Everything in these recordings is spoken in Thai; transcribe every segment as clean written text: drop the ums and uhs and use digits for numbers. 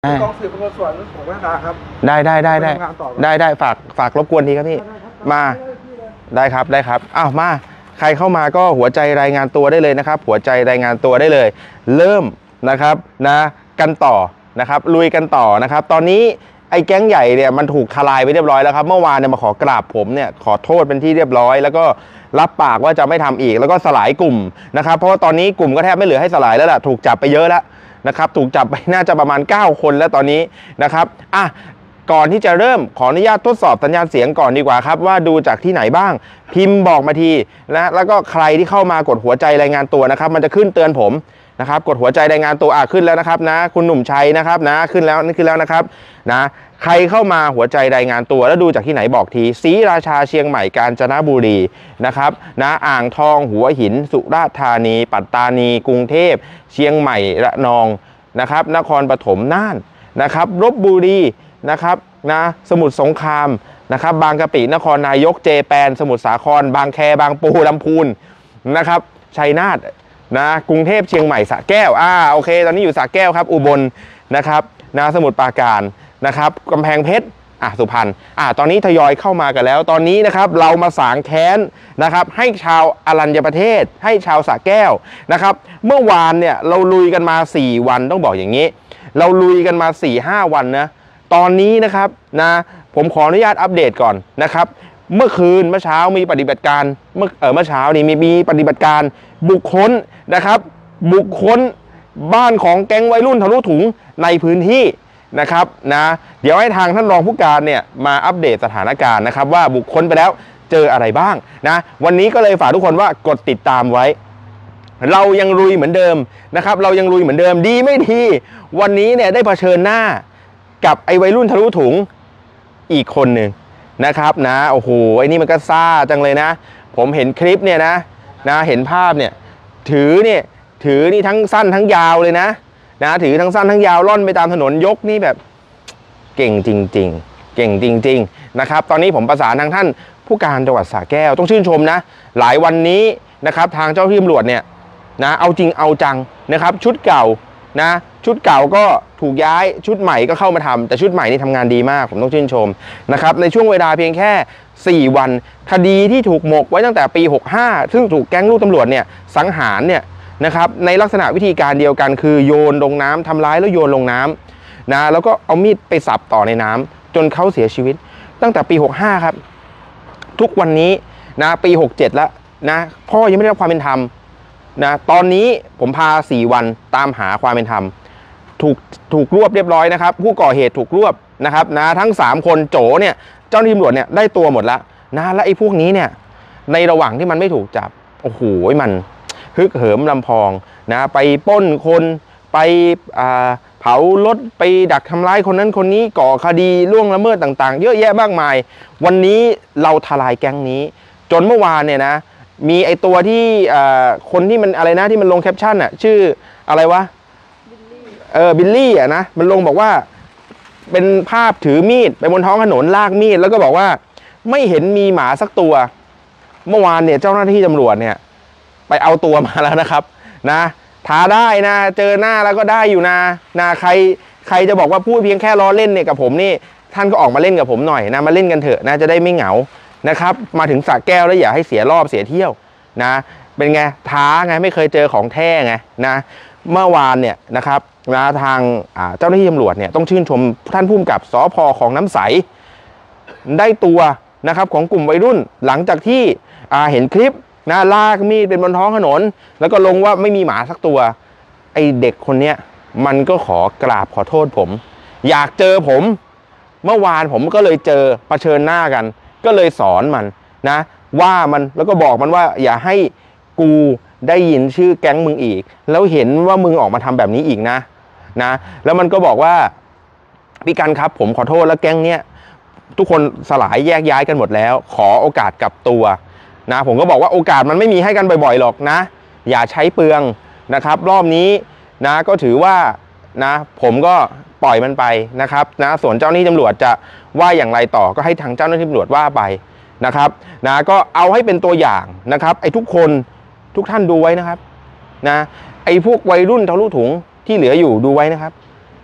กองสืบสวนของแม่ตาครับได้ฝากรบกวนทีครับพี่มาได้ครับอ้าวมาใครเข้ามาก็หัวใจรายงานตัวได้เลยนะครับหัวใจรายงานตัวได้เลยเริ่มนะครับนะกันต่อนะครับลุยกันต่อนะครับตอนนี้ไอ้แก๊งใหญ่เนี่ยมันถูกทลายไปเรียบร้อยแล้วครับเมื่อวานเนี่ยมาขอกราบผมเนี่ยขอโทษเป็นที่เรียบร้อยแล้วก็รับปากว่าจะไม่ทำอีกแล้วก็สลายกลุ่มนะครับเพราะว่าตอนนี้กลุ่มก็แทบไม่เหลือให้สลายแล้วล่ะถูกจับไปเยอะแล้วนะครับถูกจับไปน่าจะประมาณ9คนแล้วตอนนี้นะครับก่อนที่จะเริ่มขออนุญาตทดสอบสัญญาณเสียงก่อนดีกว่าครับว่าดูจากที่ไหนบ้างพิมพ์บอกมาทีนะแล้วก็ใครที่เข้ามากดหัวใจรายงานตัวนะครับมันจะขึ้นเตือนผมนะครับกดหัวใจรายงานตัวขึ้นแล้วนะครับนะคุณหนุ่มชัยนะครับนะขึ้นแล้วนี่ขึ้นแล้วนะครับนะใครเข้ามาหัวใจรายงานตัวแล้วดูจากที่ไหนบอกทีศรีราชาเชียงใหม่กาญจนบุรีนะครับนะอ่างทองหัวหินสุราษฎร์ธานีปัตตานีกรุงเทพเชียงใหม่ระนองนะครับนครปฐมน่านนะครับลพบุรีนะครับนะสมุทรสงครามนะครับบางกะปินครนายกเจแปนสมุทรสาครบางแคบางปูลำพูนนะครับชัยนาทนะกรุงเทพเชียงใหม่สระแก้วโอเคตอนนี้อยู่สระแก้วครับอุบลนะครับนะสมุทรปราการนะครับกำแพงเพชรสุพรรณตอนนี้ทยอยเข้ามากันแล้วตอนนี้นะครับเรามาสางแค้นนะครับให้ชาวอรัญญประเทศให้ชาวสระแก้วนะครับเมื่อวานเนี่ยเราลุยกันมา4วันต้องบอกอย่างนี้เราลุยกันมา 4-5 วันนะตอนนี้นะครับนะผมขออนุญาตอัปเดตก่อนนะครับเมื่อเช้ามีปฏิบัติการเมื่อเช้านี้มีปฏิบัติการบุคคลนะครับบุคคลบ้านของแก๊งวัยรุ่นทะลุถุงในพื้นที่นะครับนะเดี๋ยวให้ทางท่านรองผู้การเนี่ยมาอัปเดตสถานการณ์นะครับว่าบุคคลไปแล้วเจออะไรบ้างนะวันนี้ก็เลยฝากทุกคนว่ากดติดตามไว้เรายังลุยเหมือนเดิมนะครับเรายังลุยเหมือนเดิมดีไม่ดีวันนี้เนี่ยได้เผชิญหน้ากับไอ้วัยรุ่นทะลุถุงอีกคนหนึ่งนะครับนะโอ้โหไอ้นี่มันก็ซ่าจังเลยนะผมเห็นคลิปเนี่ยนะเห็นภาพเนี่ยถือนี่ทั้งสั้นทั้งยาวเลยนะถือทั้งสั้นทั้งยาวล่อนไปตามถนนยกนี่แบบเก่งจริงๆเก่งจริงๆนะครับตอนนี้ผมประสานทางท่านผู้การจังหวัดสระแก้วต้องชื่นชมนะหลายวันนี้นะครับทางเจ้าที่ตำรวจเนี่ยนะเอาจริงเอาจังนะครับชุดเก่าก็ถูกย้ายชุดใหม่ก็เข้ามาทำแต่ชุดใหม่นี่ทำงานดีมากผมต้องชื่นชมนะครับในช่วงเวลาเพียงแค่4วันคดีที่ถูกหมกไว้ตั้งแต่ปี65ซึ่งถูกแก๊งลูกตำรวจเนี่ยสังหารเนี่ยนะครับในลักษณะวิธีการเดียวกันคือโยนลงน้ำทำร้ายแล้วโยนลงน้ำนะแล้วก็เอามีดไปสับต่อในน้ำจนเขาเสียชีวิตตั้งแต่ปี65ครับทุกวันนี้นะปี67แล้วนะพ่อยังไม่ได้รับความเป็นธรรมนะตอนนี้ผมพา4วันตามหาความเป็นธรรมถูกรวบเรียบร้อยนะครับผู้ก่อเหตุถูกรวบนะครับนะทั้ง3คนโจเนี่ยเจ้าหน้าที่ตำรวจเนี่ยได้ตัวหมดแล้วนะและไอ้พวกนี้เนี่ยในระหว่างที่มันไม่ถูกจับโอ้โหมันฮึกเหิมลำพองนะไปปล้นคนไปเผารถไปดักทำร้ายคนนั้นคนนี้ก่อคดีล่วงละเมิดต่างๆเยอะแยะมากมายวันนี้เราทลายแก๊งนี้จนเมื่อวานเนี่ยนะมีไอตัวที่คนที่มันอะไรนะที่มันลงแคปชั่นชื่ออะไรวะบิลลี่นะมันลงบอกว่าเป็นภาพถือมีดไปบนท้องถนนลากมีดแล้วก็บอกว่าไม่เห็นมีหมาสักตัวเมื่อวานเนี่ยเจ้าหน้าที่ตำรวจเนี่ยไปเอาตัวมาแล้วนะครับนะท้าได้นะเจอหน้าแล้วก็ได้อยู่นะใครจะบอกว่าพูดเพียงแค่ล้อเล่นเนี่ยกับผมนี่ท่านก็ออกมาเล่นกับผมหน่อยนะมาเล่นกันเถอะนะจะได้ไม่เหงานะครับมาถึงสระแก้วแล้วอย่าให้เสียรอบเสียเที่ยวนะเป็นไงท้าไงไม่เคยเจอของแท้ไงนะเมื่อวานเนี่ยนะครับนะทางเจ้าหน้าที่ตำรวจเนี่ยต้องชื่นชมท่านผู้กำกับสภ.ของน้ำใสได้ตัวนะครับของกลุ่มวัยรุ่นหลังจากที่เห็นคลิปนะลากมีดเป็นบนท้องถนนแล้วก็ลงว่าไม่มีหมาสักตัวไอเด็กคนเนี้ยมันก็ขอกราบขอโทษผมอยากเจอผมเมื่อวานผมก็เลยเจอเผชิญหน้ากันก็เลยสอนมันนะว่ามันแล้วก็บอกมันว่าอย่าให้กูได้ยินชื่อแก๊งมึงอีกแล้วเห็นว่ามึงออกมาทำแบบนี้อีกนะแล้วมันก็บอกว่าพี่กันครับผมขอโทษแล้วแก๊งเนี้ยทุกคนสลายแยกย้ายกันหมดแล้วขอโอกาสกลับตัวนะผมก็บอกว่าโอกาสมันไม่มีให้กันบ่อยๆหรอกนะอย่าใช้เปลืองนะครับรอบนี้นะก็ถือว่านะผมก็ปล่อยมันไปนะครับนะส่วนเจ้าหน้าที่ตำรวจจะว่าอย่างไรต่อก็ให้ทางเจ้าหน้าที่ตำรวจว่าไปนะครับนะก็เอาให้เป็นตัวอย่างนะครับไอ้ทุกคนทุกท่านดูไว้นะครับนะไอ้พวกวัยรุ่นทะลุถุงที่เหลืออยู่ดูไว้นะครับ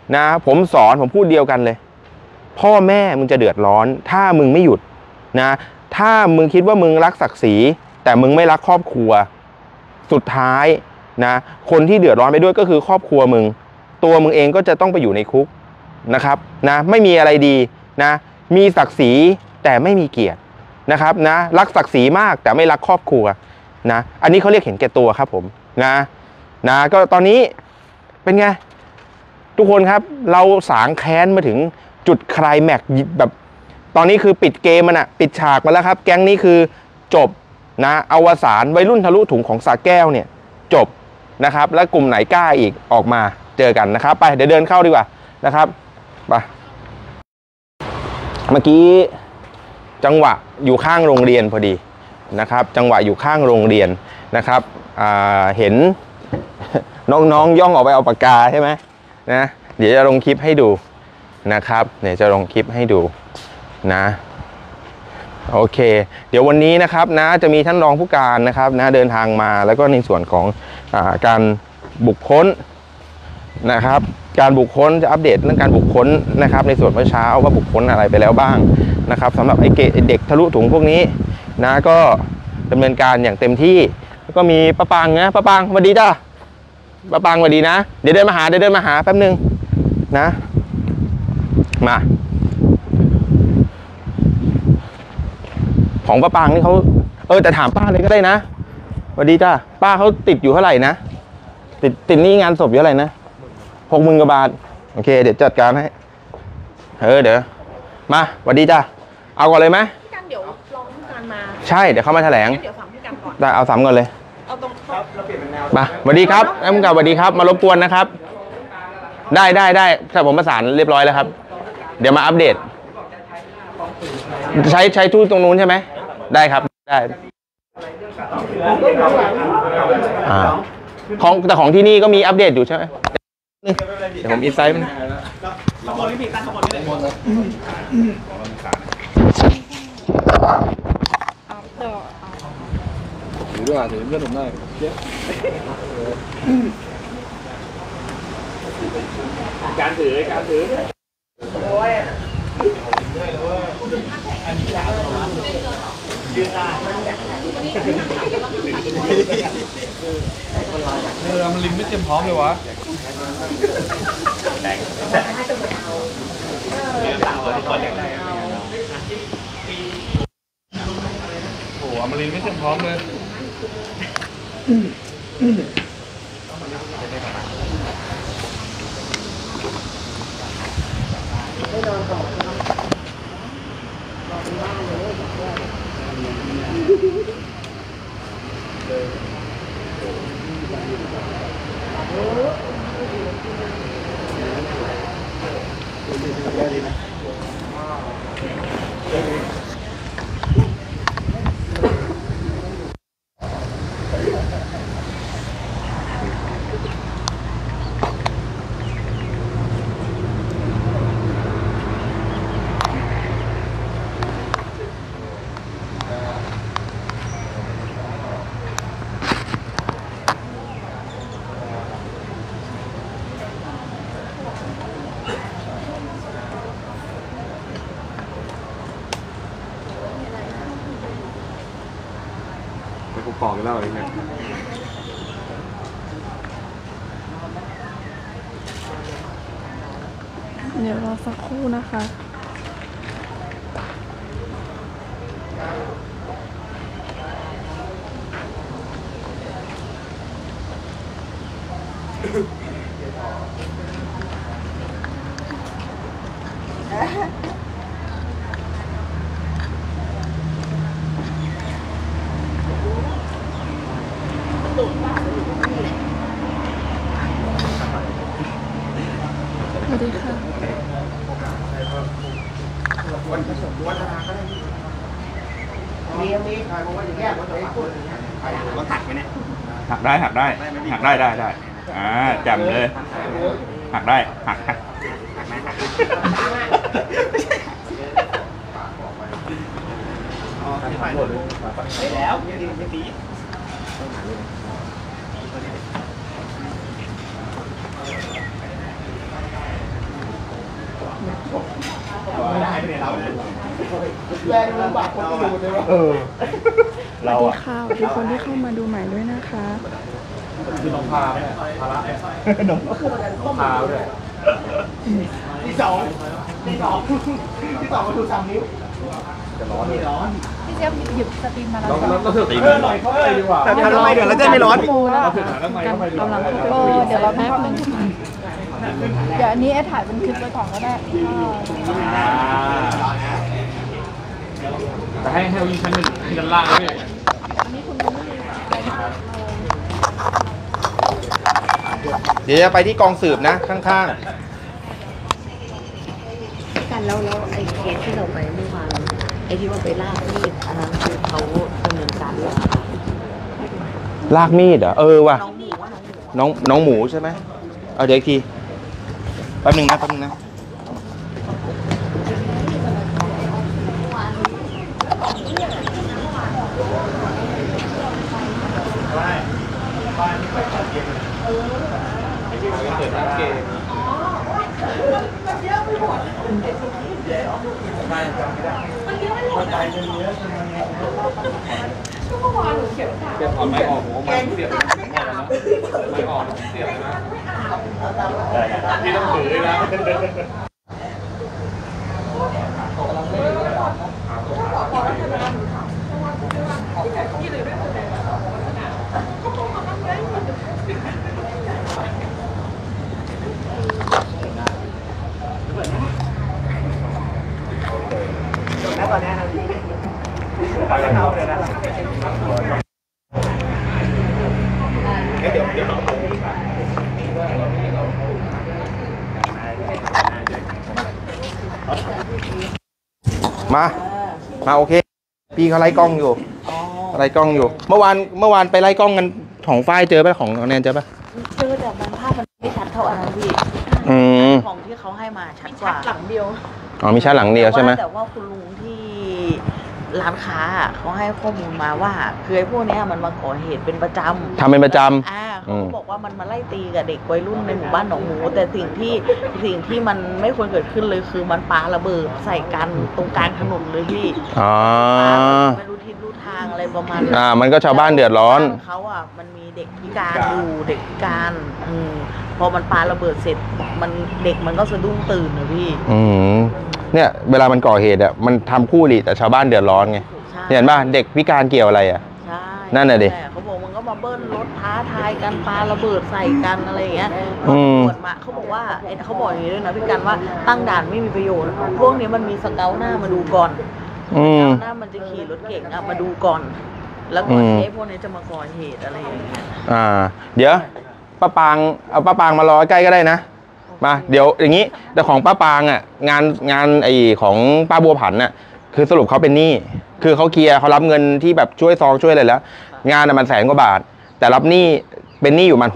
นะผมสอนผมพูดเดียวกันเลยพ่อแม่มึงจะเดือดร้อนถ้ามึงไม่หยุดนะถ้ามึงคิดว่ามึงรักศักดิ์ศรีแต่มึงไม่รักครอบครัวสุดท้ายนะคนที่เดือดร้อนไปด้วยก็คือครอบครัวมึงตัวมึงเองก็จะต้องไปอยู่ในคุกนะครับนะไม่มีอะไรดีนะมีศักดิ์ศรีแต่ไม่มีเกียรตินะครับนะรักศักดิ์ศรีมากแต่ไม่รักครอบครัวนะอันนี้เขาเรียกเห็นแก่ตัวครับผมนะก็ตอนนี้เป็นไงทุกคนครับเราสางแค้นมาถึงจุดไคลแม็กซ์แบบตอนนี้คือปิดเกมมันอะปิดฉากมาแล้วครับแก๊งนี้คือจบนะอวสานวัยรุ่นทะลุถุงของสระแก้วเนี่ยจบนะครับและกลุ่มไหนกล้าอีกออกมาเจอกันนะครับไปเดี๋ยวเดินเข้าดีกว่านะครับไปเมื่อกี้จังหวะอยู่ข้างโรงเรียนพอดีนะครับจังหวะอยู่ข้างโรงเรียนนะครับเห็นน้องๆย่องออกไปเอาปากกาใช่ไหมนะเดี๋ยวจะลงคลิปให้ดูนะครับเดี๋ยวจะลงคลิปให้ดูนะโอเคเดี๋ยววันนี้นะครับนะจะมีท่านรองผู้การนะครับนะเดินทางมาแล้วก็ในส่วนของการบุคคลนะครับการบุคคลจะอัปเดตเรื่องการบุคคลนะครับในส่วนเมื่อเช้าว่าบุคคลอะไรไปแล้วบ้างนะครับสำหรับไอ้เด็กทะลุถุงพวกนี้นะก็ดำเนินการอย่างเต็มที่แล้วก็มีป้าปางนะป้าปางสวัสดีจ้าป้าปางสวัสดีนะเดี๋ยวเดินมาหาแป๊บนึงนะมาของป้าปางนี่เขาแต่ถามป้าเลยก็ได้นะสวัสดีจ้าป้าเขาติดอยู่เท่าไหร่นะติดนี่งานศพอยู่เท่าไหร่นะ60,000 กว่าบาทโอเคเดี๋ยวจัดการให้เดี๋ยวมาสวัสดีจ้าเอาก่อนเลยไหมกันเดี๋ยวรอผู้การมาใช่เดี๋ยวเขามาแถลงเดี๋ยวสั่งผู้การก่อนได้เอา3ก่อนเลยเอาตรงครับเราเปลี่ยนเป็นแนวมาสวัสดีครับผู้การสวัสดีครับมารบกวนนะครับได้ถ้าผมประสานเรียบร้อยแล้วครับเดี๋ยวมาอัปเดตใช้ทูตตรงนู้นใช่ไหมได้ครับได้แต่ของที่นี่ก็มีอัปเดตอยู่ใช่ไหมเดี๋ยวผมอินไซต์มันขบวนนี้มีตั้งขบวนนี้เลยถือด้วยถือเพื่อนผมได้การถือมันลิมไม่เต็มพร้อมเลยวะโอ้อมรินไม่เต็มพร้อมเลยไม่นอนต่อกูปอกแล้วอะไรเงี้ยเดี๋ยวรอสักครู่นะคะสวัสดีค่ะมันหักไหมเนี่ยหักได้แจ่มเลยหักได้หักแล้วไม่ตีสวัสดีค่ะทุกคนที่เข้ามาดูใหม่ด้วยนะคะคือน้องพาเนี่ยพาระน้องพาด้วยที่สองมาดู3 นิ้วจะร้อนไม่ร้อนพี่เจี๊ยบหยิบสตรีมมาแล้วเราสตรีมหน่อยเข้าไปดีกว่าแต่ทำไมเดี๋ยวเราจะไม่ร้อนเราถึงทำไมเข้าไปดีกว่าเดี๋ยวเราแป๊บนึงเดี๋ยวอันนี้ถ่ายเป็นคลิปไว้ก่อนก็ได้แต่ให้วิ่งชั้น 1ชั้นล่างเลยเดี๋ยวจะไปที่กองสืบนะข้างๆกันแล้วไอ้เคสที่เราไปเมื่อวานไอ้ที่ว่าไปลากมีดอันนั้นคือเขาดำเนินการด้วยลากมีดเหรอว่ะน้องหมูน้องหมูใช่ไหมเอาเดี๋ยวอีกทีแป๊บนึงนะไม่ออกหัวมันเสียบไม่ออกเสียบนะที่ต้องถือนะมาโอเคพี่เขาไล่กล้องอยู่เมื่อวานไปไล่กล้องกันของฝ้ายเจอป่ะของแนนเจอป่ะเจอแต่มันภาพมันไม่ชัดเท่าอันนั้นพี่ของที่เขาให้มาชัดกว่าหลังเดียวมีชัดหลังเดียวใช่ไหมแต่ว่าคุณลุงที่ร้านค้าเขาให้ข้อมูลมาว่าคือไอ้พวกนี้มันมาก่อเหตุเป็นประจำทำเป็นประจำเขาบอกว่ามันมาไล่ตีกับเด็กวัยรุ่นในหมู่บ้านหนองหมูแต่สิ่งที่มันไม่ควรเกิดขึ้นเลยคือมันปาระเบิดใส่กันตรงกลางถนนเลยพี่ไม่รู้ทิศรู้ทางอะไรประมาณมันก็ชาวบ้านเดือดร้อนเขามันมีเด็กพิการอยู่เด็กพิการพอมันปาระเบิดเสร็จเด็กมันก็สะดุ้งตื่นเลยพี่เนี่ยเวลามันก่อเหตุมันทำคู่หลีแต่ชาวบ้านเดือดร้อนไงเห็นป่ะเด็กพิการเกี่ยวอะไรใช่นั่นน่ะดิเขาบอกมันก็มาเบิ้ลรถท้าทายกันปาระเบิดใส่กันอะไรอย่างเงี้ยตำรวจมาเขาบอกว่าเขาบอกอย่างนี้ด้วยนะพี่กันว่าตั้งด่านไม่มีประโยชน์พวกนี้มันมีสเกลหน้ามาดูก่อนสเกลหน้ามันจะขี่รถเก่งมาดูก่อนแล้วก่อนที่พวกนี้จะมาก่อเหตุอะไรอย่างเงี้ยเดี๋ยวป้าปางเอาป้าปางมารอใกล้ก็ได้นะมาเดี๋ยวอย่างนี้แต่ของป้าปางงานไอของป้าบัวผันคือสรุปเขาเป็นหนี้คือเขาเคลียร์เขารับเงินที่แบบช่วยซองช่วยอะไรแล้วงานมัน100,000 กว่าบาทแต่รับหนี้เป็นหนี้อยู่มัน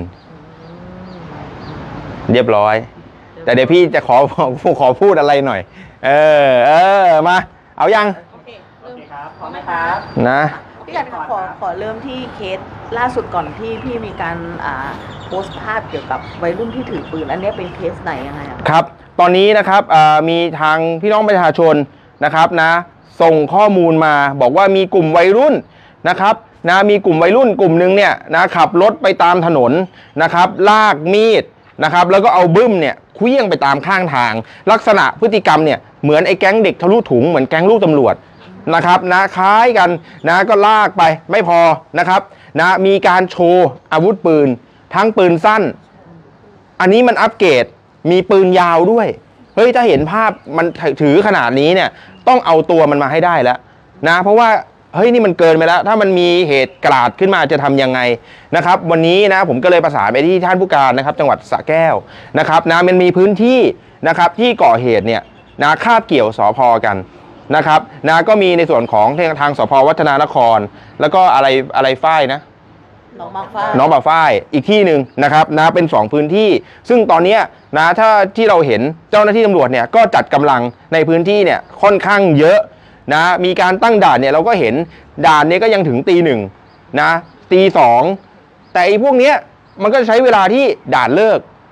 60,000เรียบร้อยแต่เดี๋ยวพี่จะขอพูดอะไรหน่อยมาเอายังโอเคเริ่มครับพร้อมไหมครับนะพี่กันขอเริ่มที่เคสล่าสุดก่อนที่พี่มีการโพสต์ภาพเกี่ยวกับวัยรุ่นที่ถือปืนอันนี้เป็นเคสไหนยังไงครับตอนนี้นะครับมีทางพี่น้องประชาชนนะครับส่งข้อมูลมาบอกว่ามีกลุ่มวัยรุ่นนะครับมีกลุ่มวัยรุ่นกลุ่มหนึ่งเนี่ยขับรถไปตามถนนนะครับลากมีดนะครับแล้วก็เอาบึ้มเนี่ยเคลื่องไปตามข้างทางลักษณะพฤติกรรมเนี่ยเหมือนไอ้แก๊งเด็กทะลุถุงเหมือนแก๊งลูกตำรวจนะครับคล้ายกันก็ลากไปไม่พอนะครับมีการโชว์อาวุธปืนทั้งปืนสั้นอันนี้มันอัปเกรดมีปืนยาวด้วยเฮ้ยถ้าเห็นภาพมันถือขนาดนี้เนี่ยต้องเอาตัวมันมาให้ได้แล้วเพราะว่าเฮ้ยนี่มันเกินไปแล้วถ้ามันมีเหตุกราดขึ้นมาจะทำยังไงนะครับวันนี้ผมก็เลยประสานไปที่ท่านผู้การนะครับจังหวัดสระแก้วนะครับมันมีพื้นที่นะครับที่ก่อเหตุเนี่ยคาบเกี่ยวสภ.กันนะครับก็มีในส่วนของทางสภ.วัฒนานครแล้วก็อะไรฝ้ายนะน้องบางฝ้ายอีกที่หนึ่งนะครับเป็น2พื้นที่ซึ่งตอนนี้ถ้าที่เราเห็นเจ้าหน้าที่ตำรวจเนี่ยก็จัดกำลังในพื้นที่เนี่ยค่อนข้างเยอะมีการตั้งด่านเนี่ยเราก็เห็นด่านนี้ก็ยังถึงตี 1ตี 2แต่ไอ้พวกเนี้ยมันก็ใช้เวลาที่ด่านเลิก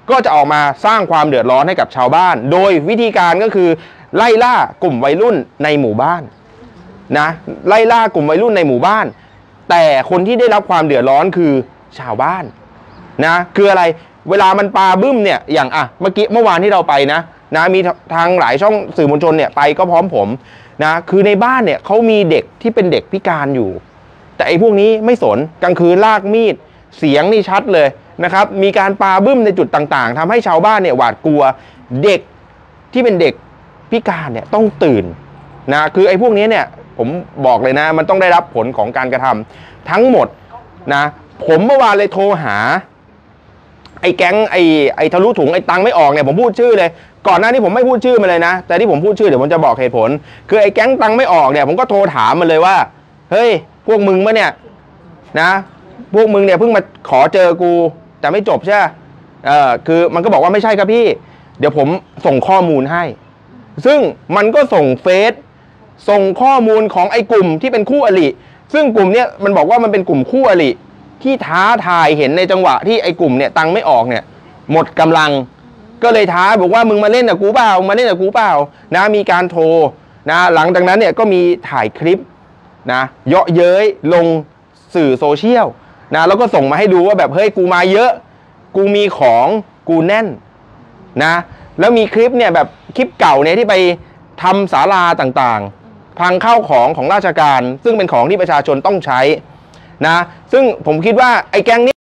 ก็จะออกมาสร้างความเดือดร้อนให้กับชาวบ้าน โดยวิธีการก็คือไล่ล่ากลุ่มวัยรุ่นในหมู่บ้านนะไล่ล่ากลุ่มวัยรุ่นในหมู่บ้านแต่คนที่ได้รับความเดือดร้อนคือชาวบ้านนะคืออะไรเวลามันปาบึ้มเนี่ยอย่างเมื่อวานที่เราไปนะมีทางหลายช่องสื่อมวลชนเนี่ยไปก็พร้อมผมนะคือในบ้านเนี่ยเขามีเด็กที่เป็นเด็กพิการอยู่แต่ไอ้พวกนี้ไม่สนกลางคืนลากมีดเสียงนี่ชัดเลยนะครับมีการปาบึ้มในจุดต่างๆทำให้ชาวบ้านเนี่ยหวาดกลัวเด็กที่เป็นเด็กพิการเนี่ยต้องตื่นนะคือไอ้พวกนี้เนี่ยผมบอกเลยนะมันต้องได้รับผลของการกระทำทั้งหมดนะผมเมื่อวานเลยโทรหาไอ้แก๊งไอ้ทะลุถุงไอ้ตังไม่ออกเนี่ยผมพูดชื่อเลยก่อนหน้านี้ผมไม่พูดชื่อมาเลยนะแต่ที่ผมพูดชื่อเดี๋ยวผมจะบอกเหตุผลคือไอ้แก๊งตังไม่ออกเนี่ยผมก็โทรถามมันเลยว่าเฮ้ยพวกมึงเนี่ยนะพวกมึงเนี่ยเพิ่งมาขอเจอกูแต่ไม่จบใช่ไหมคือมันก็บอกว่าไม่ใช่ครับพี่เดี๋ยวผมส่งข้อมูลให้ซึ่งมันก็ส่งเฟซส่งข้อมูลของไอ้กลุ่มที่เป็นคู่อริซึ่งกลุ่มเนี้ยมันบอกว่ามันเป็นกลุ่มคู่อริที่ท้าทายเห็นในจังหวะที่ไอ้กลุ่มเนี่ยตังไม่ออกเนี่ยหมดกำลังก็เลยท้าบอกว่ามึงมาเล่นกับกูเปล่ามาเล่นกับกูเปล่านะมีการโทรนะหลังจากนั้นเนี่ยก็มีถ่ายคลิปนะเยาะเย้ยลงสื่อโซเชียลนะแล้วก็ส่งมาให้ดูว่าแบบเฮ้ยกูมาเยอะกูมีของกูแน่นนะแล้วมีคลิปเนี่ยแบบคลิปเก่าเนี่ยที่ไปทำศาลาต่างๆพังข้าวของราชการซึ่งเป็นของที่ประชาชนต้องใช้นะซึ่งผมคิดว่าไอ้แก๊งนี้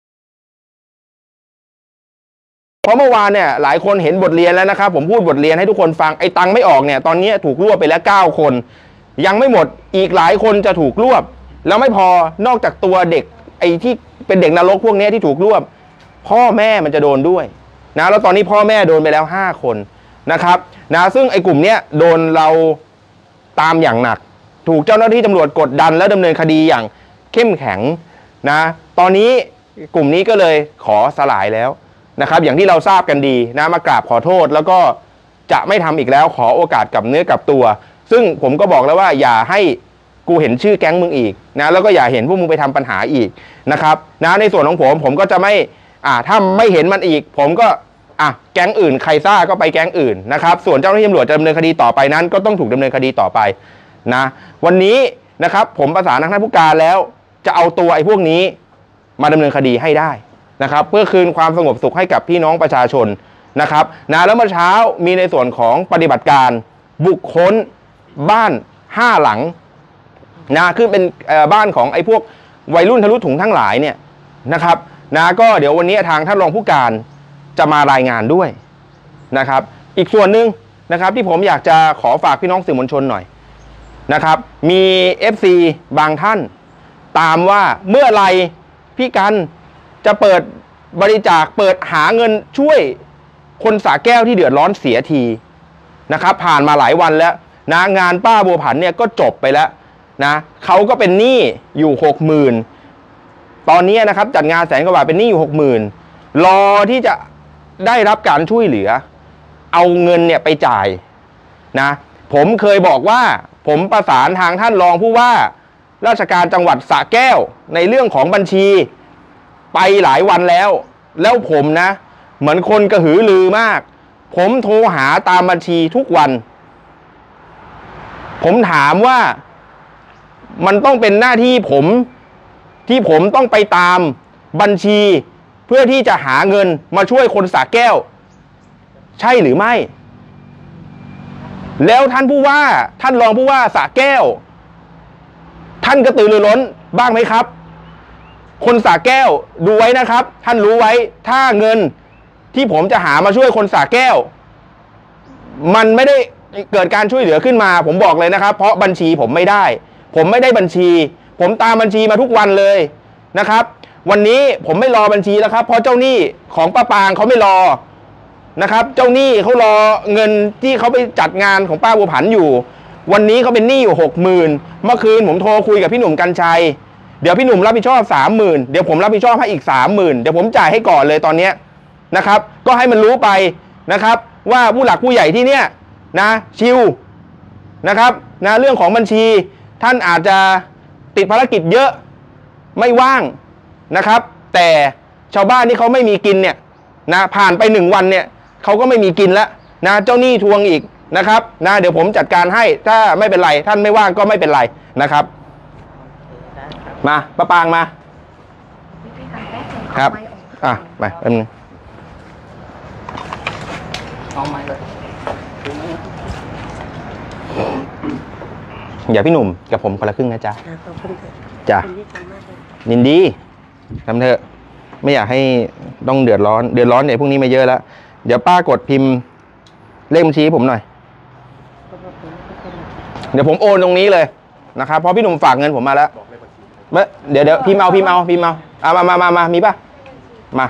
เพราะเมื่อวานเนี่ยหลายคนเห็นบทเรียนแล้วนะครับผมพูดบทเรียนให้ทุกคนฟังไอ้ตังไม่ออกเนี่ยตอนนี้ถูกรวบไปแล้ว9 คนยังไม่หมดอีกหลายคนจะถูกรวบแล้วไม่พอนอกจากตัวเด็กไอ้ที่เป็นเด็กนรกพวกนี้ที่ถูกรวบพ่อแม่มันจะโดนด้วยนะแล้วตอนนี้พ่อแม่โดนไปแล้ว5 คนนะครับนะซึ่งไอ้กลุ่มนี้โดนเราตามอย่างหนักถูกเจ้าหน้าที่ตำรวจกดดันและดำเนินคดีอย่างเข้มแข็งนะตอนนี้กลุ่มนี้ก็เลยขอสลายแล้วนะครับอย่างที่เราทราบกันดีนะมากราบขอโทษแล้วก็จะไม่ทำอีกแล้วขอโอกาสกลับเนื้อกลับตัวซึ่งผมก็บอกแล้วว่าอย่าให้กูเห็นชื่อแก๊งมึงอีกนะแล้วก็อย่าเห็นพวกมึงไปทำปัญหาอีกนะครับนะในส่วนของผมก็จะไม่ถ้าไม่เห็นมันอีกผมก็แก๊งอื่นใครซ่าก็ไปแก๊งอื่นนะครับส่วนเจ้าหน้าที่ตำรวจจะดำเนินคดีต่อไปนั้นก็ต้องถูกดำเนินคดีต่อไปนะวันนี้นะครับผมประสานทางท่านผู้การแล้วจะเอาตัวไอ้พวกนี้มาดำเนินคดีให้ได้นะครับเพื่อคืนความสงบสุขให้กับพี่น้องประชาชนนะครับนะแล้วเมื่อเช้ามีในส่วนของปฏิบัติการบุคคลบ้าน5 หลังนะคือเป็นบ้านของไอ้พวกวัยรุ่นทะลุถุงทั้งหลายเนี่ยนะครับนะก็เดี๋ยววันนี้ทางท่านรองผู้การจะมารายงานด้วยนะครับอีกส่วนหนึ่งนะครับที่ผมอยากจะขอฝากพี่น้องสื่อมวลชนหน่อยนะครับมี FC บางท่านตามว่าเมื่อไรพี่กันจะเปิดบริจาคเปิดหาเงินช่วยคนสระแก้วที่เดือดร้อนเสียทีนะครับผ่านมาหลายวันแล้วนะงานป้าบัวผันเนี่ยก็จบไปแล้วนะเขาก็เป็นหนี้อยู่ 60,000 ตอนนี้นะครับจัดงาน100,000 กว่าบาทเป็นหนี้อยู่ 60,000 รอที่จะได้รับการช่วยเหลือเอาเงินเนี่ยไปจ่ายนะผมเคยบอกว่าผมประสานทางท่านรองผู้ว่าราชการจังหวัดสระแก้วในเรื่องของบัญชีไปหลายวันแล้วผมนะเหมือนคนกระหือรือมากผมโทรหาตามบัญชีทุกวันผมถามว่ามันต้องเป็นหน้าที่ผมที่ผมต้องไปตามบัญชีเพื่อที่จะหาเงินมาช่วยคนสระแก้วใช่หรือไม่แล้วท่านผู้ว่าท่านรองผู้ว่าสระแก้วท่านกระตือรือร้นบ้างไหมครับคนสระแก้วดูไว้นะครับท่านรู้ไว้ถ้าเงินที่ผมจะหามาช่วยคนสระแก้วมันไม่ได้เกิดการช่วยเหลือขึ้นมาผมบอกเลยนะครับเพราะบัญชีผมไม่ได้บัญชีผมตามบัญชีมาทุกวันเลยนะครับวันนี้ผมไม่รอบัญชีแล้วครับเพราะเจ้าหนี้ของป้าปางเขาไม่รอนะครับเจ้าหนี้เขารอเงินที่เขาไปจัดงานของป้าบัวผันอยู่วันนี้เขาเป็นหนี้อยู่ 60,000 เมื่อคืนผมโทรคุยกับพี่หนุ่มกัญชัยเดี๋ยวพี่หนุ่มรับผิดชอบ 30,000 เดี๋ยวผมรับผิดชอบให้อีก 30,000 เดี๋ยวผมจ่ายให้ก่อนเลยตอนนี้นะครับก็ให้มันรู้ไปนะครับว่าผู้หลักผู้ใหญ่ที่เนี่ยนะชิวนะครับนะเรื่องของบัญชีท่านอาจจะติดภารกิจเยอะไม่ว่างนะครับแต่ชาวบ้านที่เขาไม่มีกินเนี่ยนะผ่านไป1 วันเนี่ยเขาก็ไม่มีกินแล้วนะเจ้าหนี้ทวงอีกนะครับนะเดี๋ยวผมจัดการให้ถ้าไม่เป็นไรท่านไม่ว่างก็ไม่เป็นไรนะครับมาป้าปางมาครับอ่ะไปแป๊บนึงอย่าพี่หนุ่มกับผมคนละครึ่งนะจ๊ะจ้ะยินดีทำเถอะไม่อยากให้ต้องเดือดร้อนเนี่ยพวกนี้มาเยอะแล้วเดี๋ยวป้ากดพิมพ์เลขบัญชีผมหน่อยเดี๋ยวผมโอนตรงนี้เลยนะครับเพราะพี่หนุ่มฝากเงินผมมาแล้วเดี๋ยวพิมพ์เอามามีป่ะมา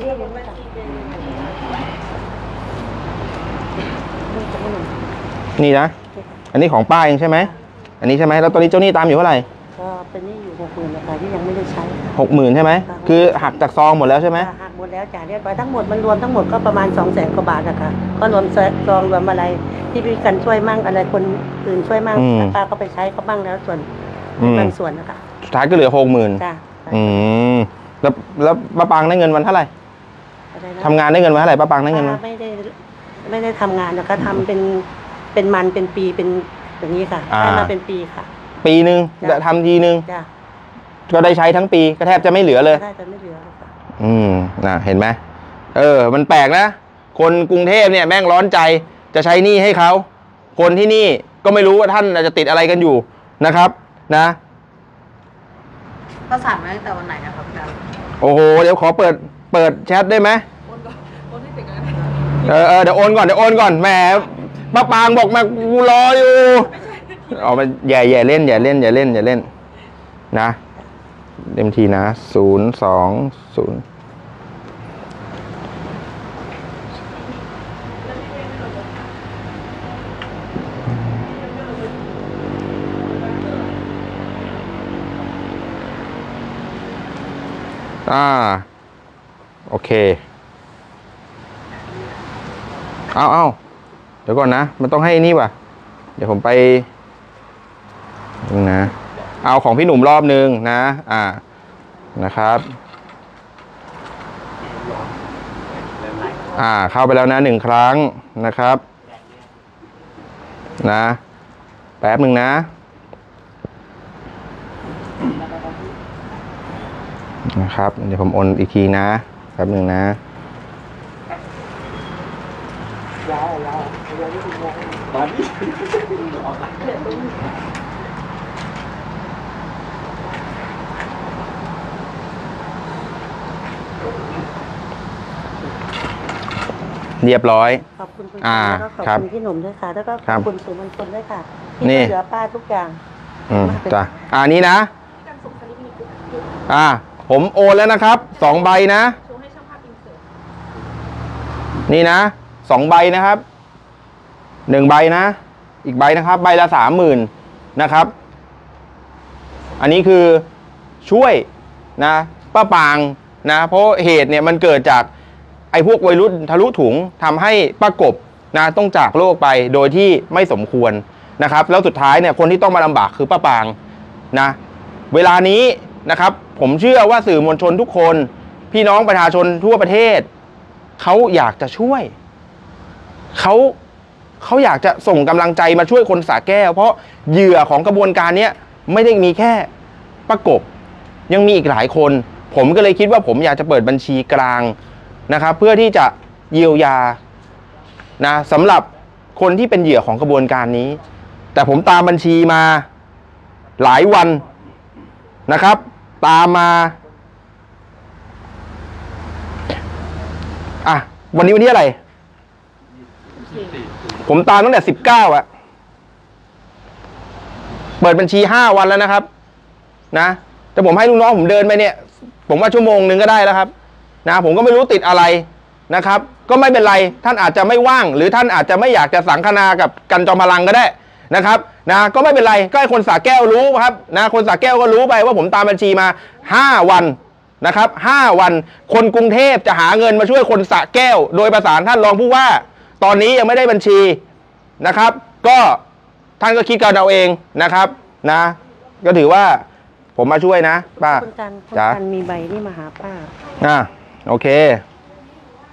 นี่นะอันนี้ของป้าเองใช่ไหมอันนี้ใช่ไหมแล้วตอนนี้เจ้าหนี้ตามอยู่เท่าไหร่ก็เป็นหนี้อยู่60,000นะคะที่ยังไม่ได้ใช้ 60,000ใช่ไหมคือหักจากซองหมดแล้วใช่ไหมหักหมดแล้วจ่ายเรียบร้อยทั้งหมดมันรวมทั้งหมดก็ประมาณ200,000 กว่าบาทนะคะก็รวมซองรวมอะไรที่พี่กันช่วยมั่งอะไรคนอื่นช่วยมั่งป้าก็ไปใช้เขาบ้างแล้วส่วนบางส่วนนะคะสุดท้ายก็เหลือ60,000 จ้ะแล้วป้าปังได้เงินวันเท่าไหร่ทำงานได้เงินวันเท่าไหร่ป้าปังได้เงินวันไม่ได้ทำงานนะคะทำเป็นปีเป็นอย่างนี้ค่ะได้มาเป็นปีค่ะปีนึงจะทำทีนึงก็ได้ใช้ทั้งปีก็แทบจะไม่เหลือเลยแทบจะไม่เหลือเลยค่ะนะเห็นไหมมันแปลกนะคนกรุงเทพเนี่ยแม่งร้อนใจจะใช้หนี้ให้เขาคนที่นี่ก็ไม่รู้ว่าท่านจะติดอะไรกันอยู่นะครับนะเขาสั่งมาตั้งแต่วันไหนนะครับอาจารย์โอ้โหเดี๋ยวขอเปิดแชทได้ไหมโอนให้ติดกันเดี๋ยวโอนก่อนแหมป้าปางบอกมากูรออยู่เอามาอย่าเล่นนะเต็มทีนะ020โอเคเอาเดี๋ยวก่อนนะมันต้องให้นี่ว่ะเดี๋ยวผมไปนะเอาของพี่หนุ่มรอบนึงนะนะครับเข้าไปแล้วนะ1 ครั้งนะครับนะแป๊บนึงนะครับเดี๋ยวผมโอนอีกทีนะแป๊บนึงนะเรียบร้อยขอบคุณคุณแล้วก็ขอบคุณพี่หนุ่มด้วยค่ะแล้วก็ขอบคุณสื่อมวลชนด้วยค่ะที่ช่วยเหลือป้าทุกอย่างจ้ะนี่นะผมโอนแล้วนะครับ2 ใบนะนี่นะ2 ใบนะครับ1 ใบนะอีกใบนะครับใบละ30,000นะครับอันนี้คือช่วยนะป้าปางนะเพราะเหตุเนี่ยมันเกิดจากไอ้พวกวัยรุ่นทะลุถุงทำให้ป้ากบนะต้องจากโลกไปโดยที่ไม่สมควรนะครับแล้วสุดท้ายเนี่ยคนที่ต้องมาลำบากคือป้าปางนะเวลานี้นะครับผมเชื่อว่าสื่อมวลชนทุกคนพี่น้องประชาชนทั่วประเทศเขาอยากจะช่วยเขาอยากจะส่งกำลังใจมาช่วยคนสระแก้วเพราะเหยื่อของกระบวนการนี้ไม่ได้มีแค่ป้ากบยังมีอีกหลายคนผมก็เลยคิดว่าผมอยากจะเปิดบัญชีกลางนะครับเพื่อที่จะเยียวยานะสำหรับคนที่เป็นเหยื่อของกระบวนการนี้แต่ผมตามบัญชีมาหลายวันนะครับตามมาวันนี้อะไรผมตามตั้งแต่19เปิดบัญชี5 วันแล้วนะครับนะแต่ผมให้ลูกน้องผมเดินไปเนี่ยผมว่าชั่วโมงนึงก็ได้แล้วครับนะผมก็ไม่รู้ติดอะไรนะครับก็ไม่เป็นไรท่านอาจจะไม่ว่างหรือท่านอาจจะไม่อยากจะสังคนากับกันจอมพลังก็ได้นะครับนะก็ไม่เป็นไรก็ให้คนสระแก้วรู้ครับนะคนสระแก้วก็รู้ไปว่าผมตามบัญชีมา5 วันนะครับ5 วันคนกรุงเทพจะหาเงินมาช่วยคนสระแก้วโดยประสานท่านรองผู้ว่าตอนนี้ยังไม่ได้บัญชีนะครับก็ท่านก็คิดกันเอาเองนะครับนะก็ถือว่าผมมาช่วยนะป้าคุณจันมีใบนี่มาหาป้าโอเค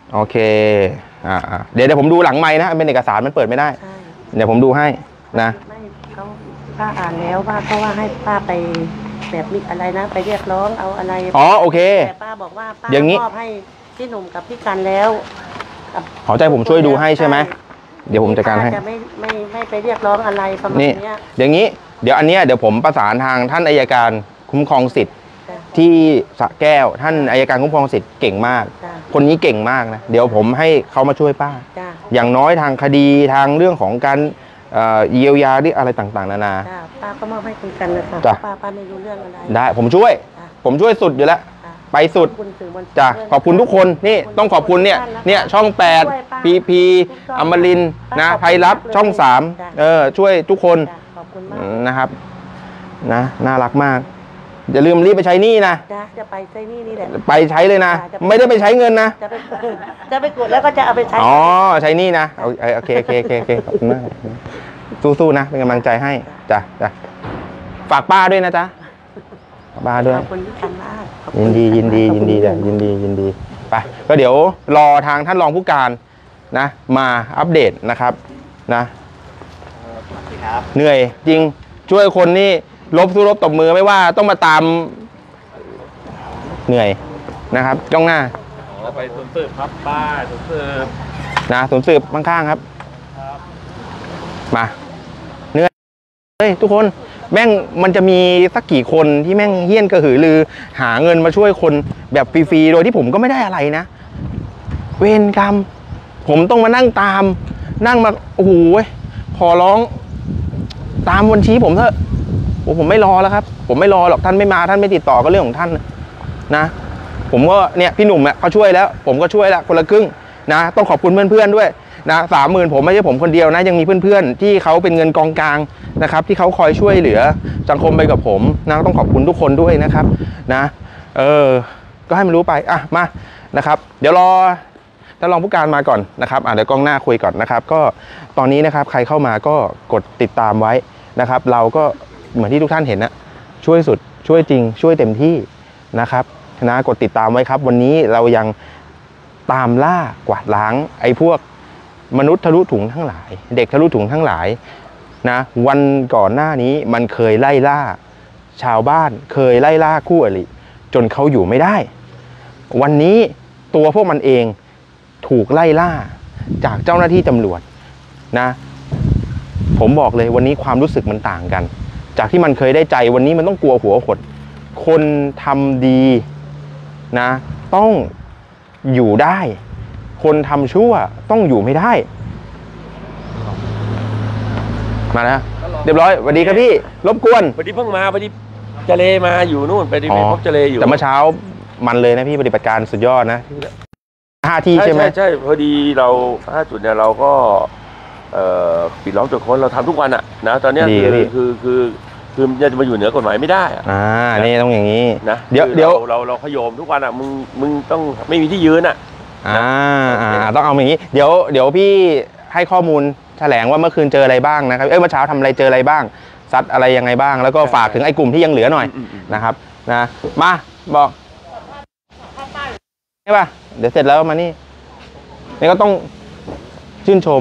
โอเคเดี๋ยวผมดูหลังไม้นะเป็นเอกสารมันเปิดไม่ได้เดี๋ยวผมดูให้นะไม่เขาป้าอ่านแล้วว่าเขาว่าให้ป้าไปแบบนี้อะไรนะไปเรียกร้องเอาอะไรโอเคแต่ป้าบอกว่าป้ามอบให้พี่หนุ่มกับพี่กันแล้วขอใจผมช่วยดูให้ใช่ไหมเดี๋ยวผมจัดการให้จะไม่ไปเรียกร้องอะไรประมาณนี้อย่างนี้เดี๋ยวอันนี้เดี๋ยวผมประสานทางท่านอัยการคุ้มครองสิทธิ์ที่สระแก้วท่านอัยการคุ้มครองสิทธิ์เก่งมากคนนี้เก่งมากนะเดี๋ยวผมให้เขามาช่วยป้าอย่างน้อยทางคดีทางเรื่องของการเยียวยาที่อะไรต่างๆนานาป้าก็มอบให้คุณกันนะคะป้าไม่รู้เรื่องอะไรได้ผมช่วยสุดอยู่แล้วไปสุดจ้ะขอบคุณทุกคนนี่ต้องขอบคุณเนี่ยช่อง8 PP อมรินทร์นะไทยรัฐช่อง3ช่วยทุกคนนะครับนะน่ารักมากอย่าลืมรีบไปใช้หนี้นะจะไปใช้หนี้นี่แหละไปใช้เลยนะไม่ได้ไปใช้เงินนะจะไปกดแล้วก็จะเอาไปใช้ใช้หนี้นะโอเคขอบคุณมากสู้ๆนะเป็นกำลังใจให้จ้ะฝากป้าด้วยนะจ๊ะป้าด้วยขอบคุณที่ทำมากยินดีจ้ะยินดีไปก็เดี๋ยวรอทางท่านรองผู้การนะมาอัปเดตนะครับนะเหนื่อยจริงช่วยคนนี่สู้รบตบมือไม่ว่าต้องมาตามเหนื่อยนะครับจ้องหน้าไปศูนย์สืบครับป้าศูนย์สืบนะศูนย์สืบข้างๆครับมาเหนื่อยเฮ้ยทุกคนแม่งมันจะมีสักกี่คนที่แม่งเฮี้ยนกระหือรือหาเงินมาช่วยคนแบบฟรีๆโดยที่ผมก็ไม่ได้อะไรนะเวรกรรมผมต้องมานั่งมาโอ้โหขอร้องตามบัญชีผมเถอะผมไม่รอแล้วครับผมไม่รอหรอกท่านไม่มาท่านไม่ติดต่อก็เรื่องของท่านนะผมก็เนี่ยพี่หนุ่มเขาช่วยแล้วผมก็ช่วยแล้วคนละครึ่งนะต้องขอบคุณเพื่อนๆด้วยนะ30,000ผมไม่ใช่ผมคนเดียวนะยังมีเพื่อนๆที่เขาเป็นเงินกองกลางนะครับที่เขาคอยช่วยเหลือสังคมไปกับผมนะต้องขอบคุณทุกคนด้วยนะครับนะก็ให้มันรู้ไปมานะครับเดี๋ยวรอท่านรองผู้การมาก่อนนะครับเดี๋ยวกล้องหน้าคุยก่อนนะครับก็ตอนนี้นะครับใครเข้ามาก็กดติดตามไว้นะครับเราก็เหมือนที่ทุกท่านเห็นนะช่วยสุดช่วยจริงช่วยเต็มที่นะครับนะกดติดตามไว้ครับวันนี้เรายังตามล่ากวาดล้างไอ้พวกมนุษย์ทะลุถุงทั้งหลายเด็กทะลุถุงทั้งหลายนะวันก่อนหน้านี้มันเคยไล่ล่าชาวบ้านเคยไล่ล่าคู่อริจนเขาอยู่ไม่ได้วันนี้ตัวพวกมันเองถูกไล่ล่าจากเจ้าหน้าที่ตำรวจนะผมบอกเลยวันนี้ความรู้สึกมันต่างกันจากที่มันเคยได้ใจวันนี้มันต้องกลัวหัวหดคนทำดีนะต้องอยู่ได้คนทำชั่วต้องอยู่ไม่ได้มาแล้วเรียบร้อยสวัสดีครับพี่รบกวนพอดีเพิ่งมาพอดีเจเลมาอยู่นู่นไปดีไปพบเจเลอยู่แต่เมื่อเช้ามันเลยนะพี่ปฏิบัติการสุดยอดนะ5 ที่ใช่ไหมใช่พอดีเรา5 จุดเนี่ยเราก็ปิดล้อมตรวจค้นเราทำทุกวันอะนะตอนนี้คือจะมาอยู่เหนือกฎหมายไม่ได้นี่ต้องอย่างนี้นะเดี๋ยวเราขยมทุกวันอะมึงต้องไม่มีที่ยืนอะต้องเอาอย่างนี้เดี๋ยวพี่ให้ข้อมูลแถลงว่าเมื่อคืนเจออะไรบ้างนะครับเมื่อเช้าทำอะไรเจออะไรบ้างซัดอะไรยังไงบ้างแล้วก็ฝากถึงไอ้กลุ่มที่ยังเหลือหน่อยนะครับนะมาบอกใช่ป่ะเดี๋ยวเสร็จแล้วมานี่ก็ต้องชื่นชม